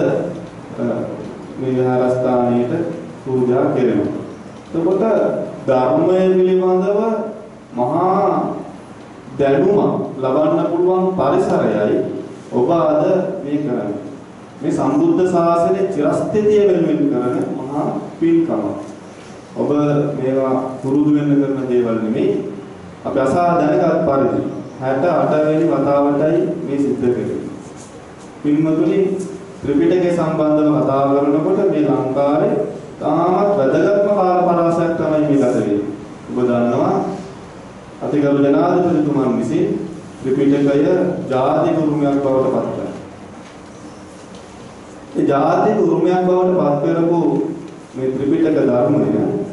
මේ විහාරස්ථානයේට පූජා කෙරෙනවා. එතකොට ධර්මයේ පිළිබඳව මහා දැනුම ලබන්න පුළුවන් පරිසරයයි ඔබ අද මේ කරන්නේ. මේ සම්බුද්ධ ශාසනයේ චිරස්ථිතිය වෙනුවෙන් කරන මහා පින්කම. ඔබ මේවා පුරුදු වෙන්න කරන දේවල් නෙමෙයි. අපි අසා දැනගත් පරිදි 68 වෙනි වතාවටයි මේ සිද්ධ කරන්නේ. පින්වතුනි ත්‍රිපිටකය සම්බන්ධව කතා කරනකොට මේ ලංකාවේ තාමත් වැදගත්ම කාල පරාසයක් තමයි මේ ගත වෙන්නේ. ඔබ දන්නවා අතිගරු ජනාධිපතිතුමන් විසින් ත්‍රිපිටකය ජාතික උරුමයක් බවට පත් කළා. ඒ ජාතික උරුමයක් බවට පත් කරපු මේ ත්‍රිපිටක ධර්මය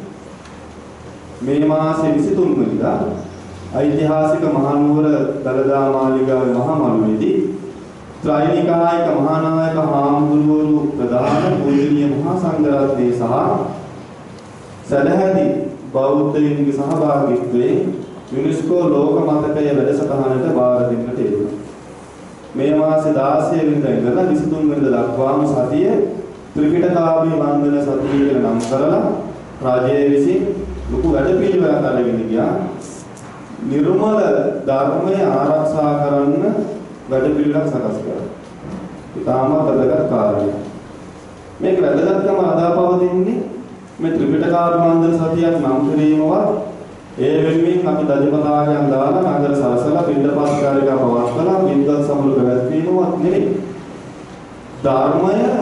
මේ මාසේ 23 වෙනිදා ඓතිහාසික මහනුවර දළදා මාලිගාවේ මහා මළුවේදී ත්‍රිනිකායක මහානායක හාමුදුරුවෝ ප්‍රධාන පූජනීය මහා සංඝරත්නයේ සහ සදැහැති බෞද්ධයින්ගේ සහභාගීත්වයෙන් යුනෙස්කෝ ලෝක මතකය වැඩසටහනට බාර දෙන්නට යෙදුණා. මේ මාසේ 16 වෙනිදා ඉඳලා 23 වෙනිදා දක්වාම සතිය ත්‍රිපිටකාභි වන්දන සතිය කියලා නම් කරලා රාජ්‍යයේ විසින් ලොකු වැඩපිළිවෙලක් අරගෙන ගියා. නිර්මල ධර්මය ආරක්ෂා කරන්න වැඩපිළිවෙලක් සකස් කරා. ඉතාමත් වැදගත් කාර්යයක්. මේක වැදගත්කම අදාපවතින්නේ මේ ත්‍රිපිටකාභි වන්දන සතියක් නම් කිරීමවත් ඒ වෙනුවෙන් අපි දජපතායන් දාලා නගර සරසලා පිටපත් කාර්යයක් පවත්වලා විද්වත් සමුළු පැවැත්වීමවත් නෙවෙයි. ධර්මයේ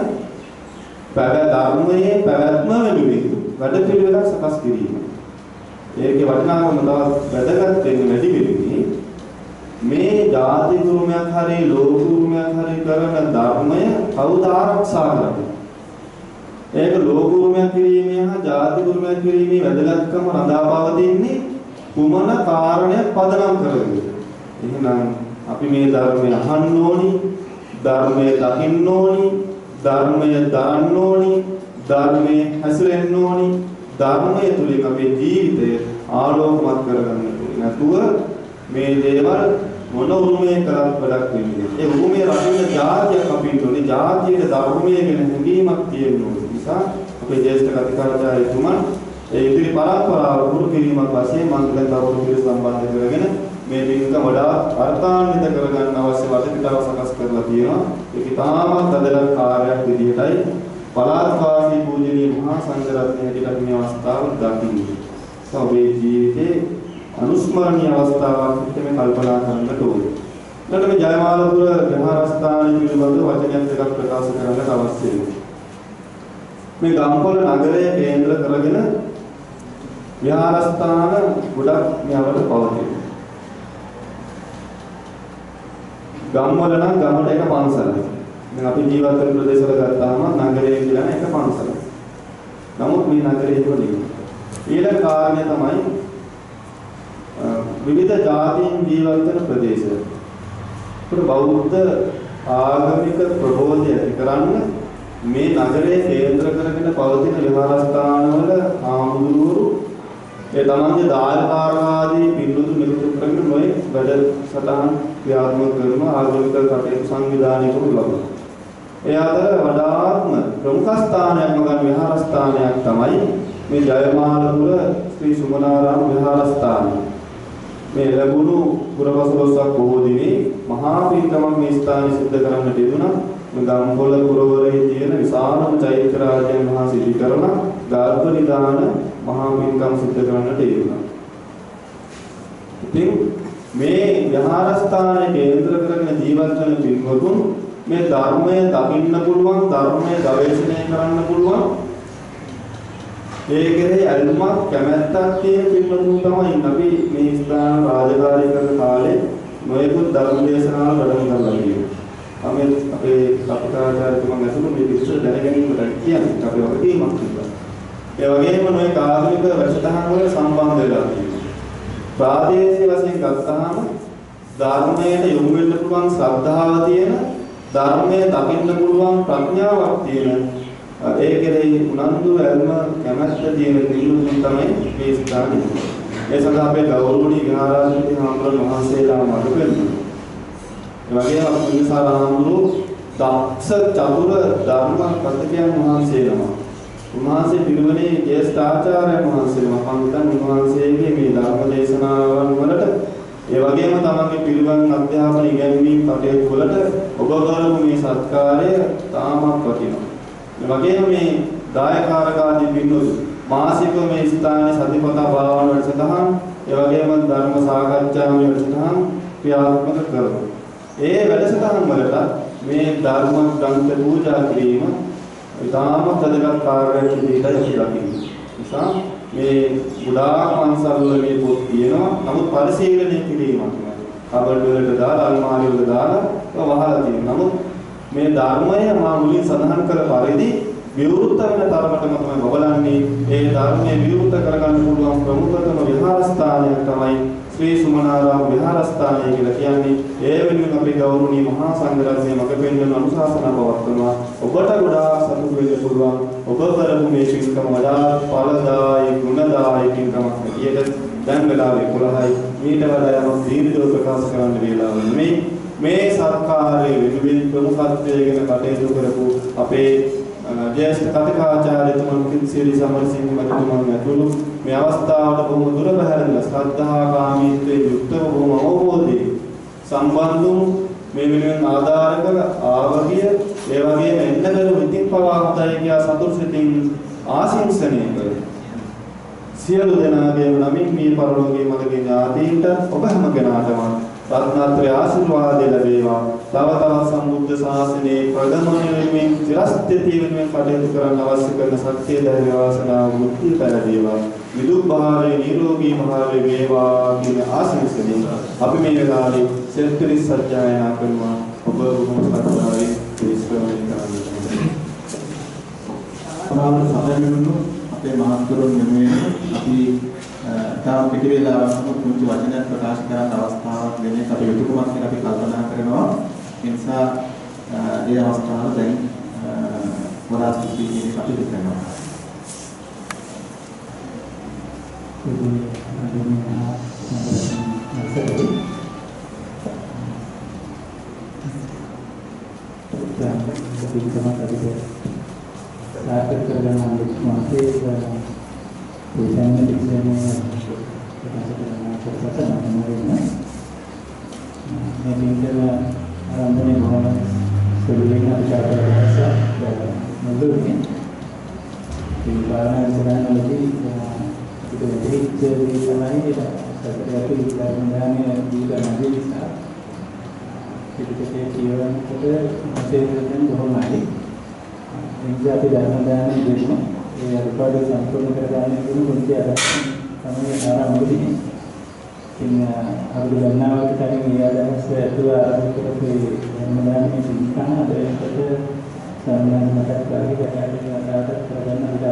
පැවැත්ම වෙනුවෙන් වැඩපිළිවෙලක් සකස් කිරීම. ඒකේ වටිනාකම තවත් වැදගත් වෙන්නේ වැඩි වෙන්නේ මේ ජාති උරුමයක් හරි ලෝක උරුමයක් හරි කරන ධර්මය කවුද ආරක්ෂා කරන්නේ? ඒක ලෝක උරුමයක් කිරීමේ හා ජාති උරුමයක් කිරීමේ වැදගත්කම රඳාපවතින්නේ කුමන කාරණයක් පදනම් කරගෙනද? එහෙනම් අපි මේ ධර්මය අහන්න ඕනි, ධර්මය දකින්න ඕනි, ධර්මය දාන්න ඕනි, ධර්මයේ හැසිරෙන්න ඕනි, ධර්මය තුලින් අපේ ජීවිතය ආලෝකමත් කරගන්න ඕනේ. නැතුව මේ දේවල් මොන උරුමයේ කරත් වැඩක් වෙන්නේ නැහැ. ඒ උරුමයේ රකින්න ජාතියක් අපි ඉන්නෝනේ. ජාතියේ ධර්මයේ ගැන හැඟීමක් තියෙන්න ඕනේ. නිසා අපේ ජේෂ්ඨ කතිකාචාර්යතුමන් ඒ ඉදිරි පරම්පරාව පුරු කිරීමක් වශයෙන් මම දැන් තවදුරටත් පිළිස සම්බන්ධ කරගෙන මේ පින්කම වඩා අර්ථාන්විත කරගන්න අවශ්‍ය වටපිටාව සකස් කරලා තියෙනවා. ඒක තාමත් වැදගත් කාර්යයක් විදිහටයි පළාත් වාසී පූජනීය මහා සංඝරත්නය හැටියට මේ අවස්ථාව දකින්නේ. සෝබේ ජීවිතේ අනුස්මරණීය අවස්ථාවක් විදිහට මේ කල්පනා කරන්නට ඕනේ. ඊළඟට මේ ජයමාලපුර විහාරස්ථානය පිළිබඳව වචනයක් දෙකක් ප්‍රකාශ කරන්නට අවශ්‍ය වෙනවා. මේ ගම්පොළ නගරය කේන්ද්‍ර කරගෙන විහාරස්ථාන ගොඩක් මෙහවට පවතිනවා. ගම්වල නම් ගමට එක පන්සලක්. දැන් අපි ජීවත් වෙන ප්‍රදේශවල ගත්තාම නගරයේ කියන එක පන්සලක්. නමුත් මේ නගරයේ එහෙම නෙවෙයි. ඊළඟ කාරණය තමයි විවිධ ජාතීන් ජීවත් වෙන ප්‍රදේශවල. ඒක බෞද්ධ ආගමික ප්‍රබෝධය ඇති කරන්න මේ නගරයේ කේන්ද්‍ර කරගෙන පවතින විහාරස්ථානවල ආමුදුරු ඒ තමන්ගේ දායකාරාදී පිළිතුරු නිකුත් කරගෙන මේ වැඩ සටහන් ක්‍රියාත්මක කරන ආගමික කටයුතු සංවිධානය කරනු ලබනවා. ඒ අතර වඩාත්ම ප්‍රමුඛ ස්ථානයක්ම ගන්න විහාරස්ථානයක් තමයි මේ ජයමාලපුර ශ්‍රී සුමනාරාම විහාරස්ථානය. මේ ලැබුණු පුරවසලොස්සක් බොහෝ දිනේ මහා පින්කමක් මේ ස්ථානයේ සිද්ධ කරන්නට යෙදුණා. ගම්පොළ පුරවරයේ තියෙන විශාලම චෛත්‍ය රාජයන් වහන්සේ ඉදි කරන ගාර්භ නිදාන මහා පින්කම් සිද්ධ කරන්නට යෙදුණා. ඉතින් මේ විහාරස්ථානයේ කේන්ද්‍ර කරගෙන ජීවත් වෙන පින්වතුන් මේ ධර්මය දකින්න පුළුවන්, ධර්මය ගවේෂණය කරන්න පුළුවන්. ඒකේ අල්මක් කැමැත්තක් තියෙන පින්වතුන් තමයි අපි මේ ස්ථාන රාජකාරී කරන කාලේ නොයෙකුත් ධර්ම දේශනාවල වැඩම කරලා තියෙනවා. අපේ කපිතාචාර්යතුමන් ඇසුරු මේ විස්තර දැනගැනීමට කියන්නේ අපේ වගකීමක් තිබ්බා. ඒ වගේම නොයෙක් ආගමික වැඩසටහන් වල සම්බන්ධ වෙලා තියෙනවා. ප්‍රාදේශීය වශයෙන් ගත්තාම ධර්මයට යොමු වෙන්න පුළුවන් ශ්‍රද්ධාව තියෙන, ධර්මයේ දකින්න පුළුවන් ප්‍රඥාවක් තියෙන, ඒ කෙරෙහි උනන්දු ඇල්ම කැමැත්ත තියෙන පිළිතුරු තමයි මේ ස්ථානයේ. ඒ සඳහා අපේ ගෞරවනීය විහාරාධිපති හාමුදුරුවෝ වහන්සේලා මඟ පෙන්වනවා. ඒ වගේම අපේ විහාරාධිපති දක්ෂ චතුර ධර්ම කතිකයන් වහන්සේලම. උන්වහන්සේ පිරිවෙනේ ජේෂ්ඨ ආචාර්යයන් වහන්සේලම. මම හිතන්නේ උන්වහන්සේගේ මේ ධර්ම දේශනාවන් වලට ඒ වගේම තමන්ගේ පිරිවෙන් අධ්‍යාපන ඉගැන්වීම් කටයුතු වලට ඔබ කරපු මේ සත්කාරය තාමත් වටිනවා. ඒ වගේම මේ දායකාරකාදී පින්නොත් මාසික මේ ස්ථානයේ සතිපතා භාවනා වැඩසටහන් ඒ වගේම ධර්ම සාකච්ඡාමය වැඩසටහන් ක්‍රියාත්මක කරනවා. ඒ වැඩසටහන් වලට මේ ධර්ම ග්‍රන්ථ පූජා කිරීම ඉතාමත් වැදගත් කාර්යයක් විදිහට දකින්න. නිසා මේ ගොඩාක් මන්සල් වල මේ පොත් තියෙනවා. නමුත් පරිශීලනය කිරීමක් නෑ. කබඩ් වලට දාලා අල්මාරිය වල දාලා වහලා තියෙනවා. නමුත් මේ ධර්මය මා මුලින් සඳහන් කළ පරිදි විවෘත වෙන තරමටම තමයි බබලන්නේ. ඒ ධර්මයේ විවෘත කරගන්න පුළුවන් ප්‍රමුඛතම විහාරස්ථානයක් තමයි ශ්‍රී සුමනාරාම විහාරස්ථානය කියලා කියන්නේ. ඒ වෙනුවෙන් අපි ගෞරවනීය මහා සංඝරත්නය මඟ පෙන්වන අනුශාසනා පවත්වනවා. ඔබට ගොඩාක් සතුටු වෙන්න පුළුවන්. ඔබ කරපු මේ පින්කම වඩාත් ඵලදායි ගුණදායි පින්කමක් විදියට දැන් වෙලාව 11යි. ඊට වඩා යමක් දීර්ඝව ප්‍රකාශ කරන්න වේලාව නෙමෙයි. මේ සත්කාරයේ වෙනුවෙන් ප්‍රමුඛත්වයෙන් කටයුතු කරපු අපේ ජේෂ්ඨ කතිකාචාර්යතුමන් කිසිරි සමරසිංහ මහත්මයාන් ඇතුළු මේ අවස්ථාවට බොහොම දුර බැහැරලා ශ්‍රද්ධාකාමීත්වයෙන් යුක්තව බොහොම අවබෝධයෙන් සම්බන්ධුන් මේ වෙනුවෙන් ආධාර කළ ආවගිය ඒ වගේම එන්නදරු ඉතින් පවා හොඳයි කියා සතුටු සිතින් ආශිංසනය කළ සියලු දෙනාගේම නමින් මේ පරලෝකයේ මගේ ඥාතීන්ට ඔබ හැම කෙනාටම රත්නත්‍රය ආශිර්වාද ලැබේවා. තව තවත් සම්බුද්ධ ශාසනයේ ප්‍රගමණය වෙමින් චිරස්ථිතිය වෙනුවෙන් කටයුතු කරන්න අවශ්‍ය කරන ශක්තිය ධෛර්ය වාසනාව මුක්තිය පැහැදීවා. විදුක් භාවයේ නිරෝගී භාවයේ වේවා කියන ආශිර්වාදයෙන් අපි මේ වෙලාවේ සෙල්පිරිස් සත්‍යයනා කරනවා. ඔබ බොහොම සතුටුයි විශ්වාසයෙන් කරන්නේ. අපේ සමයනුණු අපේ මහත්කරුන් වෙනුවෙන් අපි තාම පිටි වේලාවක් පුංචි වචනයක් ප්‍රකාශ කරන්න අවස්ථාවක් දෙන එක අපේ යුතුයකමක් කියලා අපි කල්පනා කරනවා. ඒ නිසා ඒ අවස්ථාව දැන් වඩාත් සිහිනේ කටයුතු කරනවා.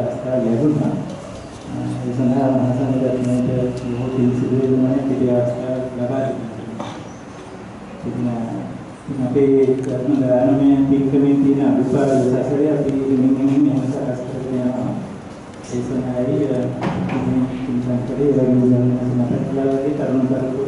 Di sana masa muda ini ada 30 ribu mana di atas අපේ කරන දානමය පින්කමේ තියෙන අනුපාත සැසරේ අපි මෙන්න එහෙම සකස් කරගෙන යනවා. ඒ සඳහායි පින්කම් කරේ වගේ මතකලාගේ තරුණ පරපුර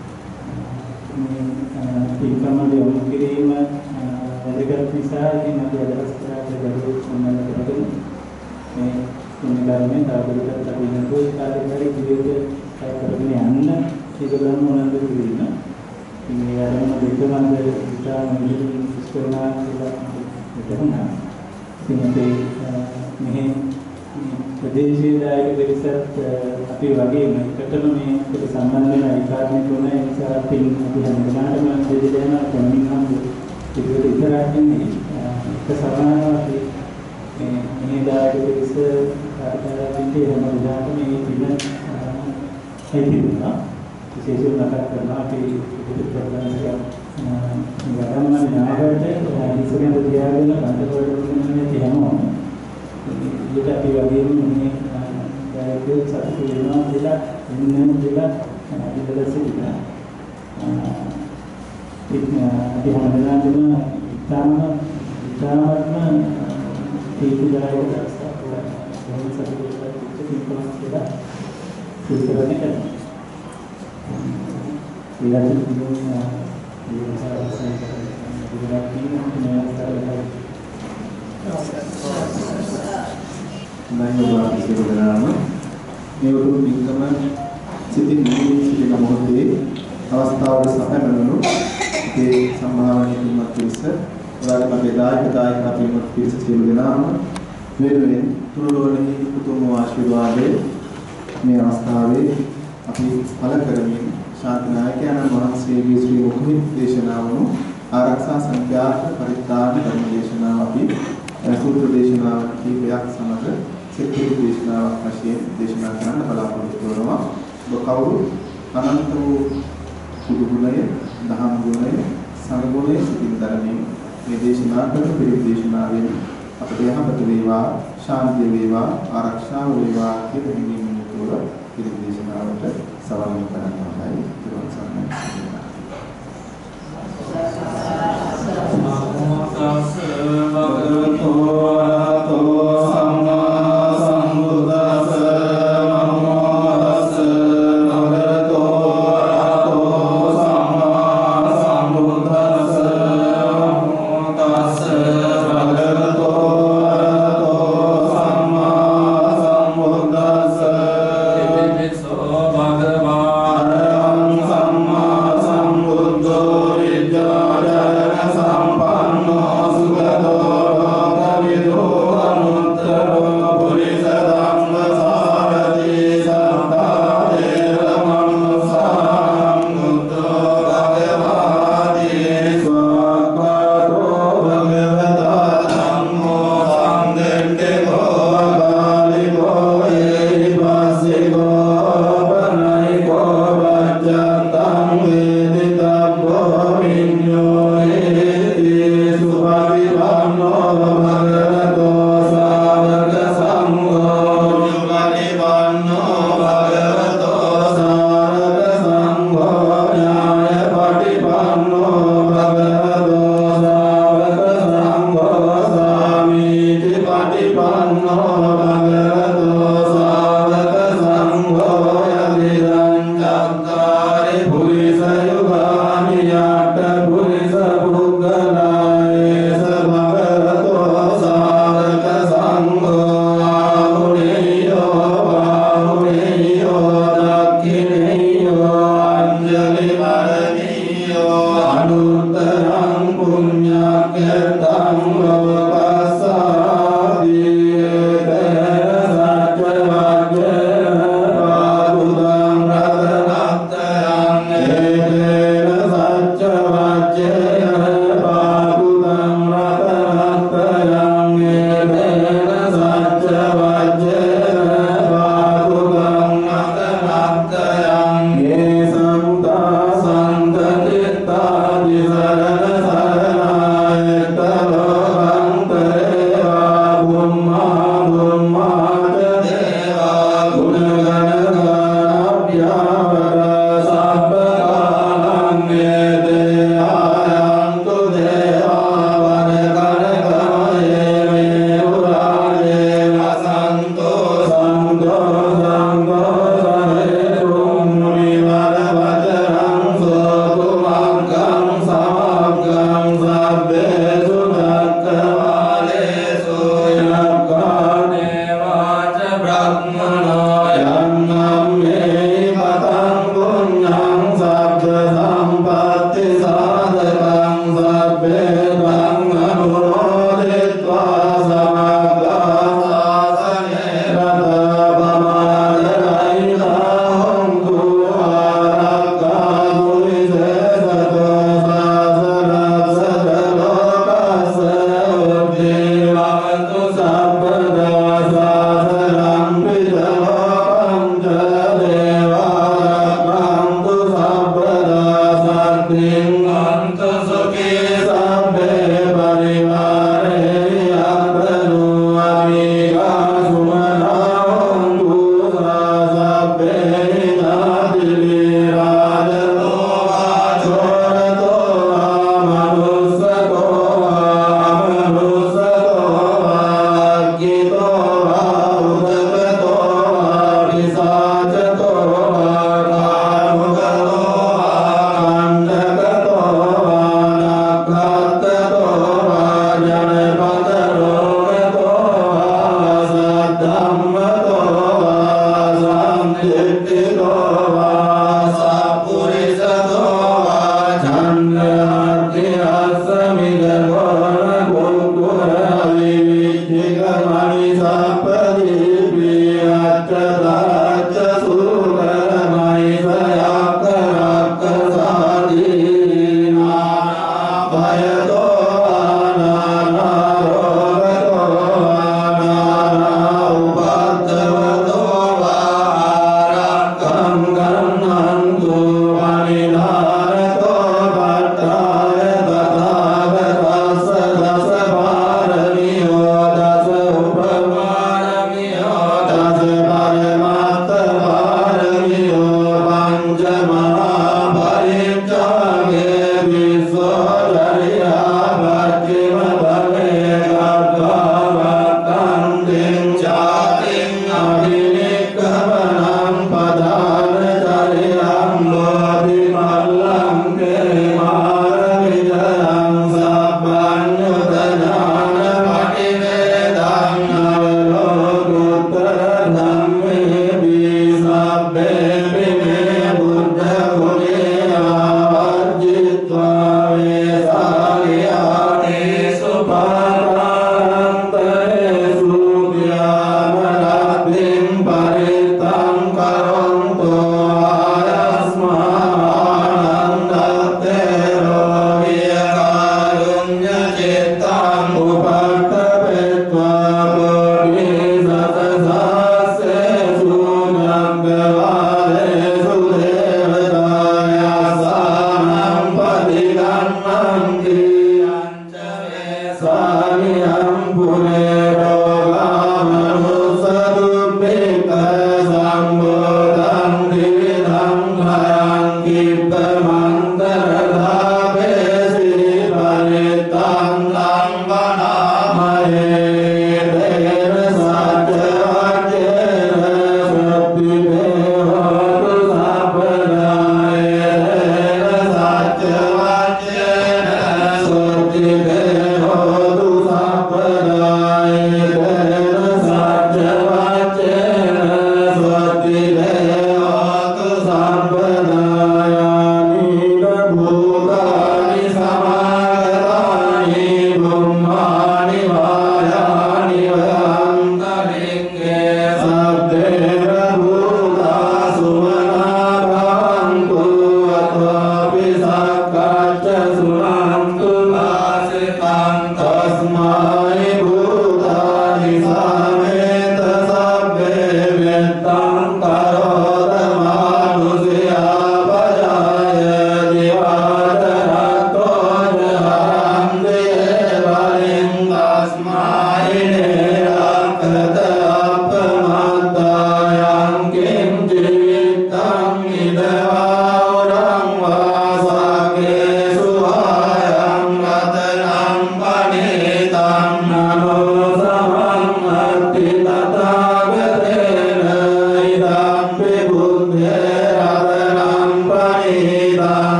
මේ පින්කම යොමු කිරීම වැඩගත් නිසා ඉතින් අපි අදහස් කරලා ගරුත් සම්මාන කරගෙන මේ පුණ්‍යකර්මයේ තවදුරටත් අපි නතෝ කාර්යකාරී ජීවිතය කරගෙන යන්න ඒකලම මොනවද කියන්නේ මේ ආරම්භ දෙකම විචාර නිලුම් ඉස්කරනා කියලා හිතනවා. ඉතින් අපේ මෙහි ප්‍රදේශීය දායක දෙවිසත් අපි වගේම එකටම මේකට සම්බන්ධ වෙන අයිකාරණේ තුන නිසා අපි හැමදාම දෙදෙනාම කොමිනම් පිළිවෙල ඉතරක් ඉන්නේ. ඒක සමානව අපි මේ දායක දෙවිස කාර්යකාරීත්වයේ හැමදාම මේ පිළින හිතිනවා. විශේෂයෙන් මතක් කරනවා අපි ඉදිරිපත් කරන නායකයට ඉස්සරහට තියාගෙන බඳවන්න තියෙනවා. ඒක අපි වගේම මේ දායකයෝ සතුටු වෙනවා කියලා ඉන්න කියලා ඉඳලා සිටිනවා. අපි හැමදාම ඉතාමත්ම තීක්ෂණව සිතින් සිටින මොහොතේ අවස්ථාවට සැපමෙනුණු ඒ සම්මානීය තුමත් පිරිස ඔයාලට මගේ දායක පින්වත් පිරිස සියලු දෙනාම වෙනුවෙන් තුනුරුවනේ උතුම් ආශිර්වාදයේ මේ අවස්ථාවේ අපි පළ කරමින් ශාන්තිනායකයන් වහන්සේගේ ශ්‍රී මුඛ දේශනාවను ආරක්ෂා සංඛ්‍යාත පරිත්‍යාග ධර්ම දේශනාව අපි සූත්‍ර දේශනාව කීපයක් සමග සිතේ දේශනාවක් වශයෙන් දේශනා කරන්න බලාපොරොත්තු වෙනවා. ඔබ කවුරු අනන්ත වූ සුදු ගුණය, දහම් ගුණය, සංඝ ගුණය සිතින් දරමින් මේ දේශනා කරන පිළිවෙල දේශනාවෙන් අපට යහපත වේවා, ශාන්තිය වේවා, ආරක්ෂාව වේවා කියන හිමින් යුතුව පිළිවෙල දේශනාවට සවන් කරන්නයි පිරුවන් සම්මානයි. Sabba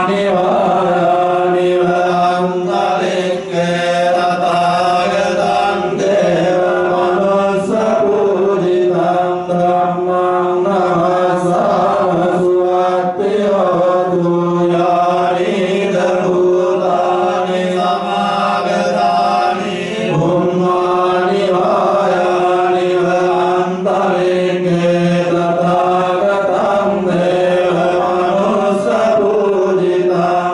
Pujita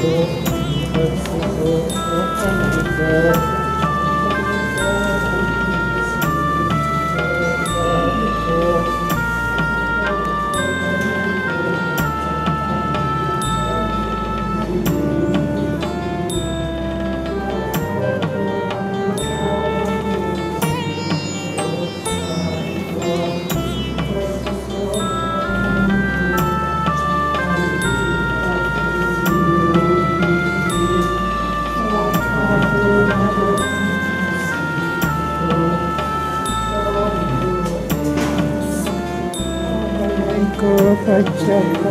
Go for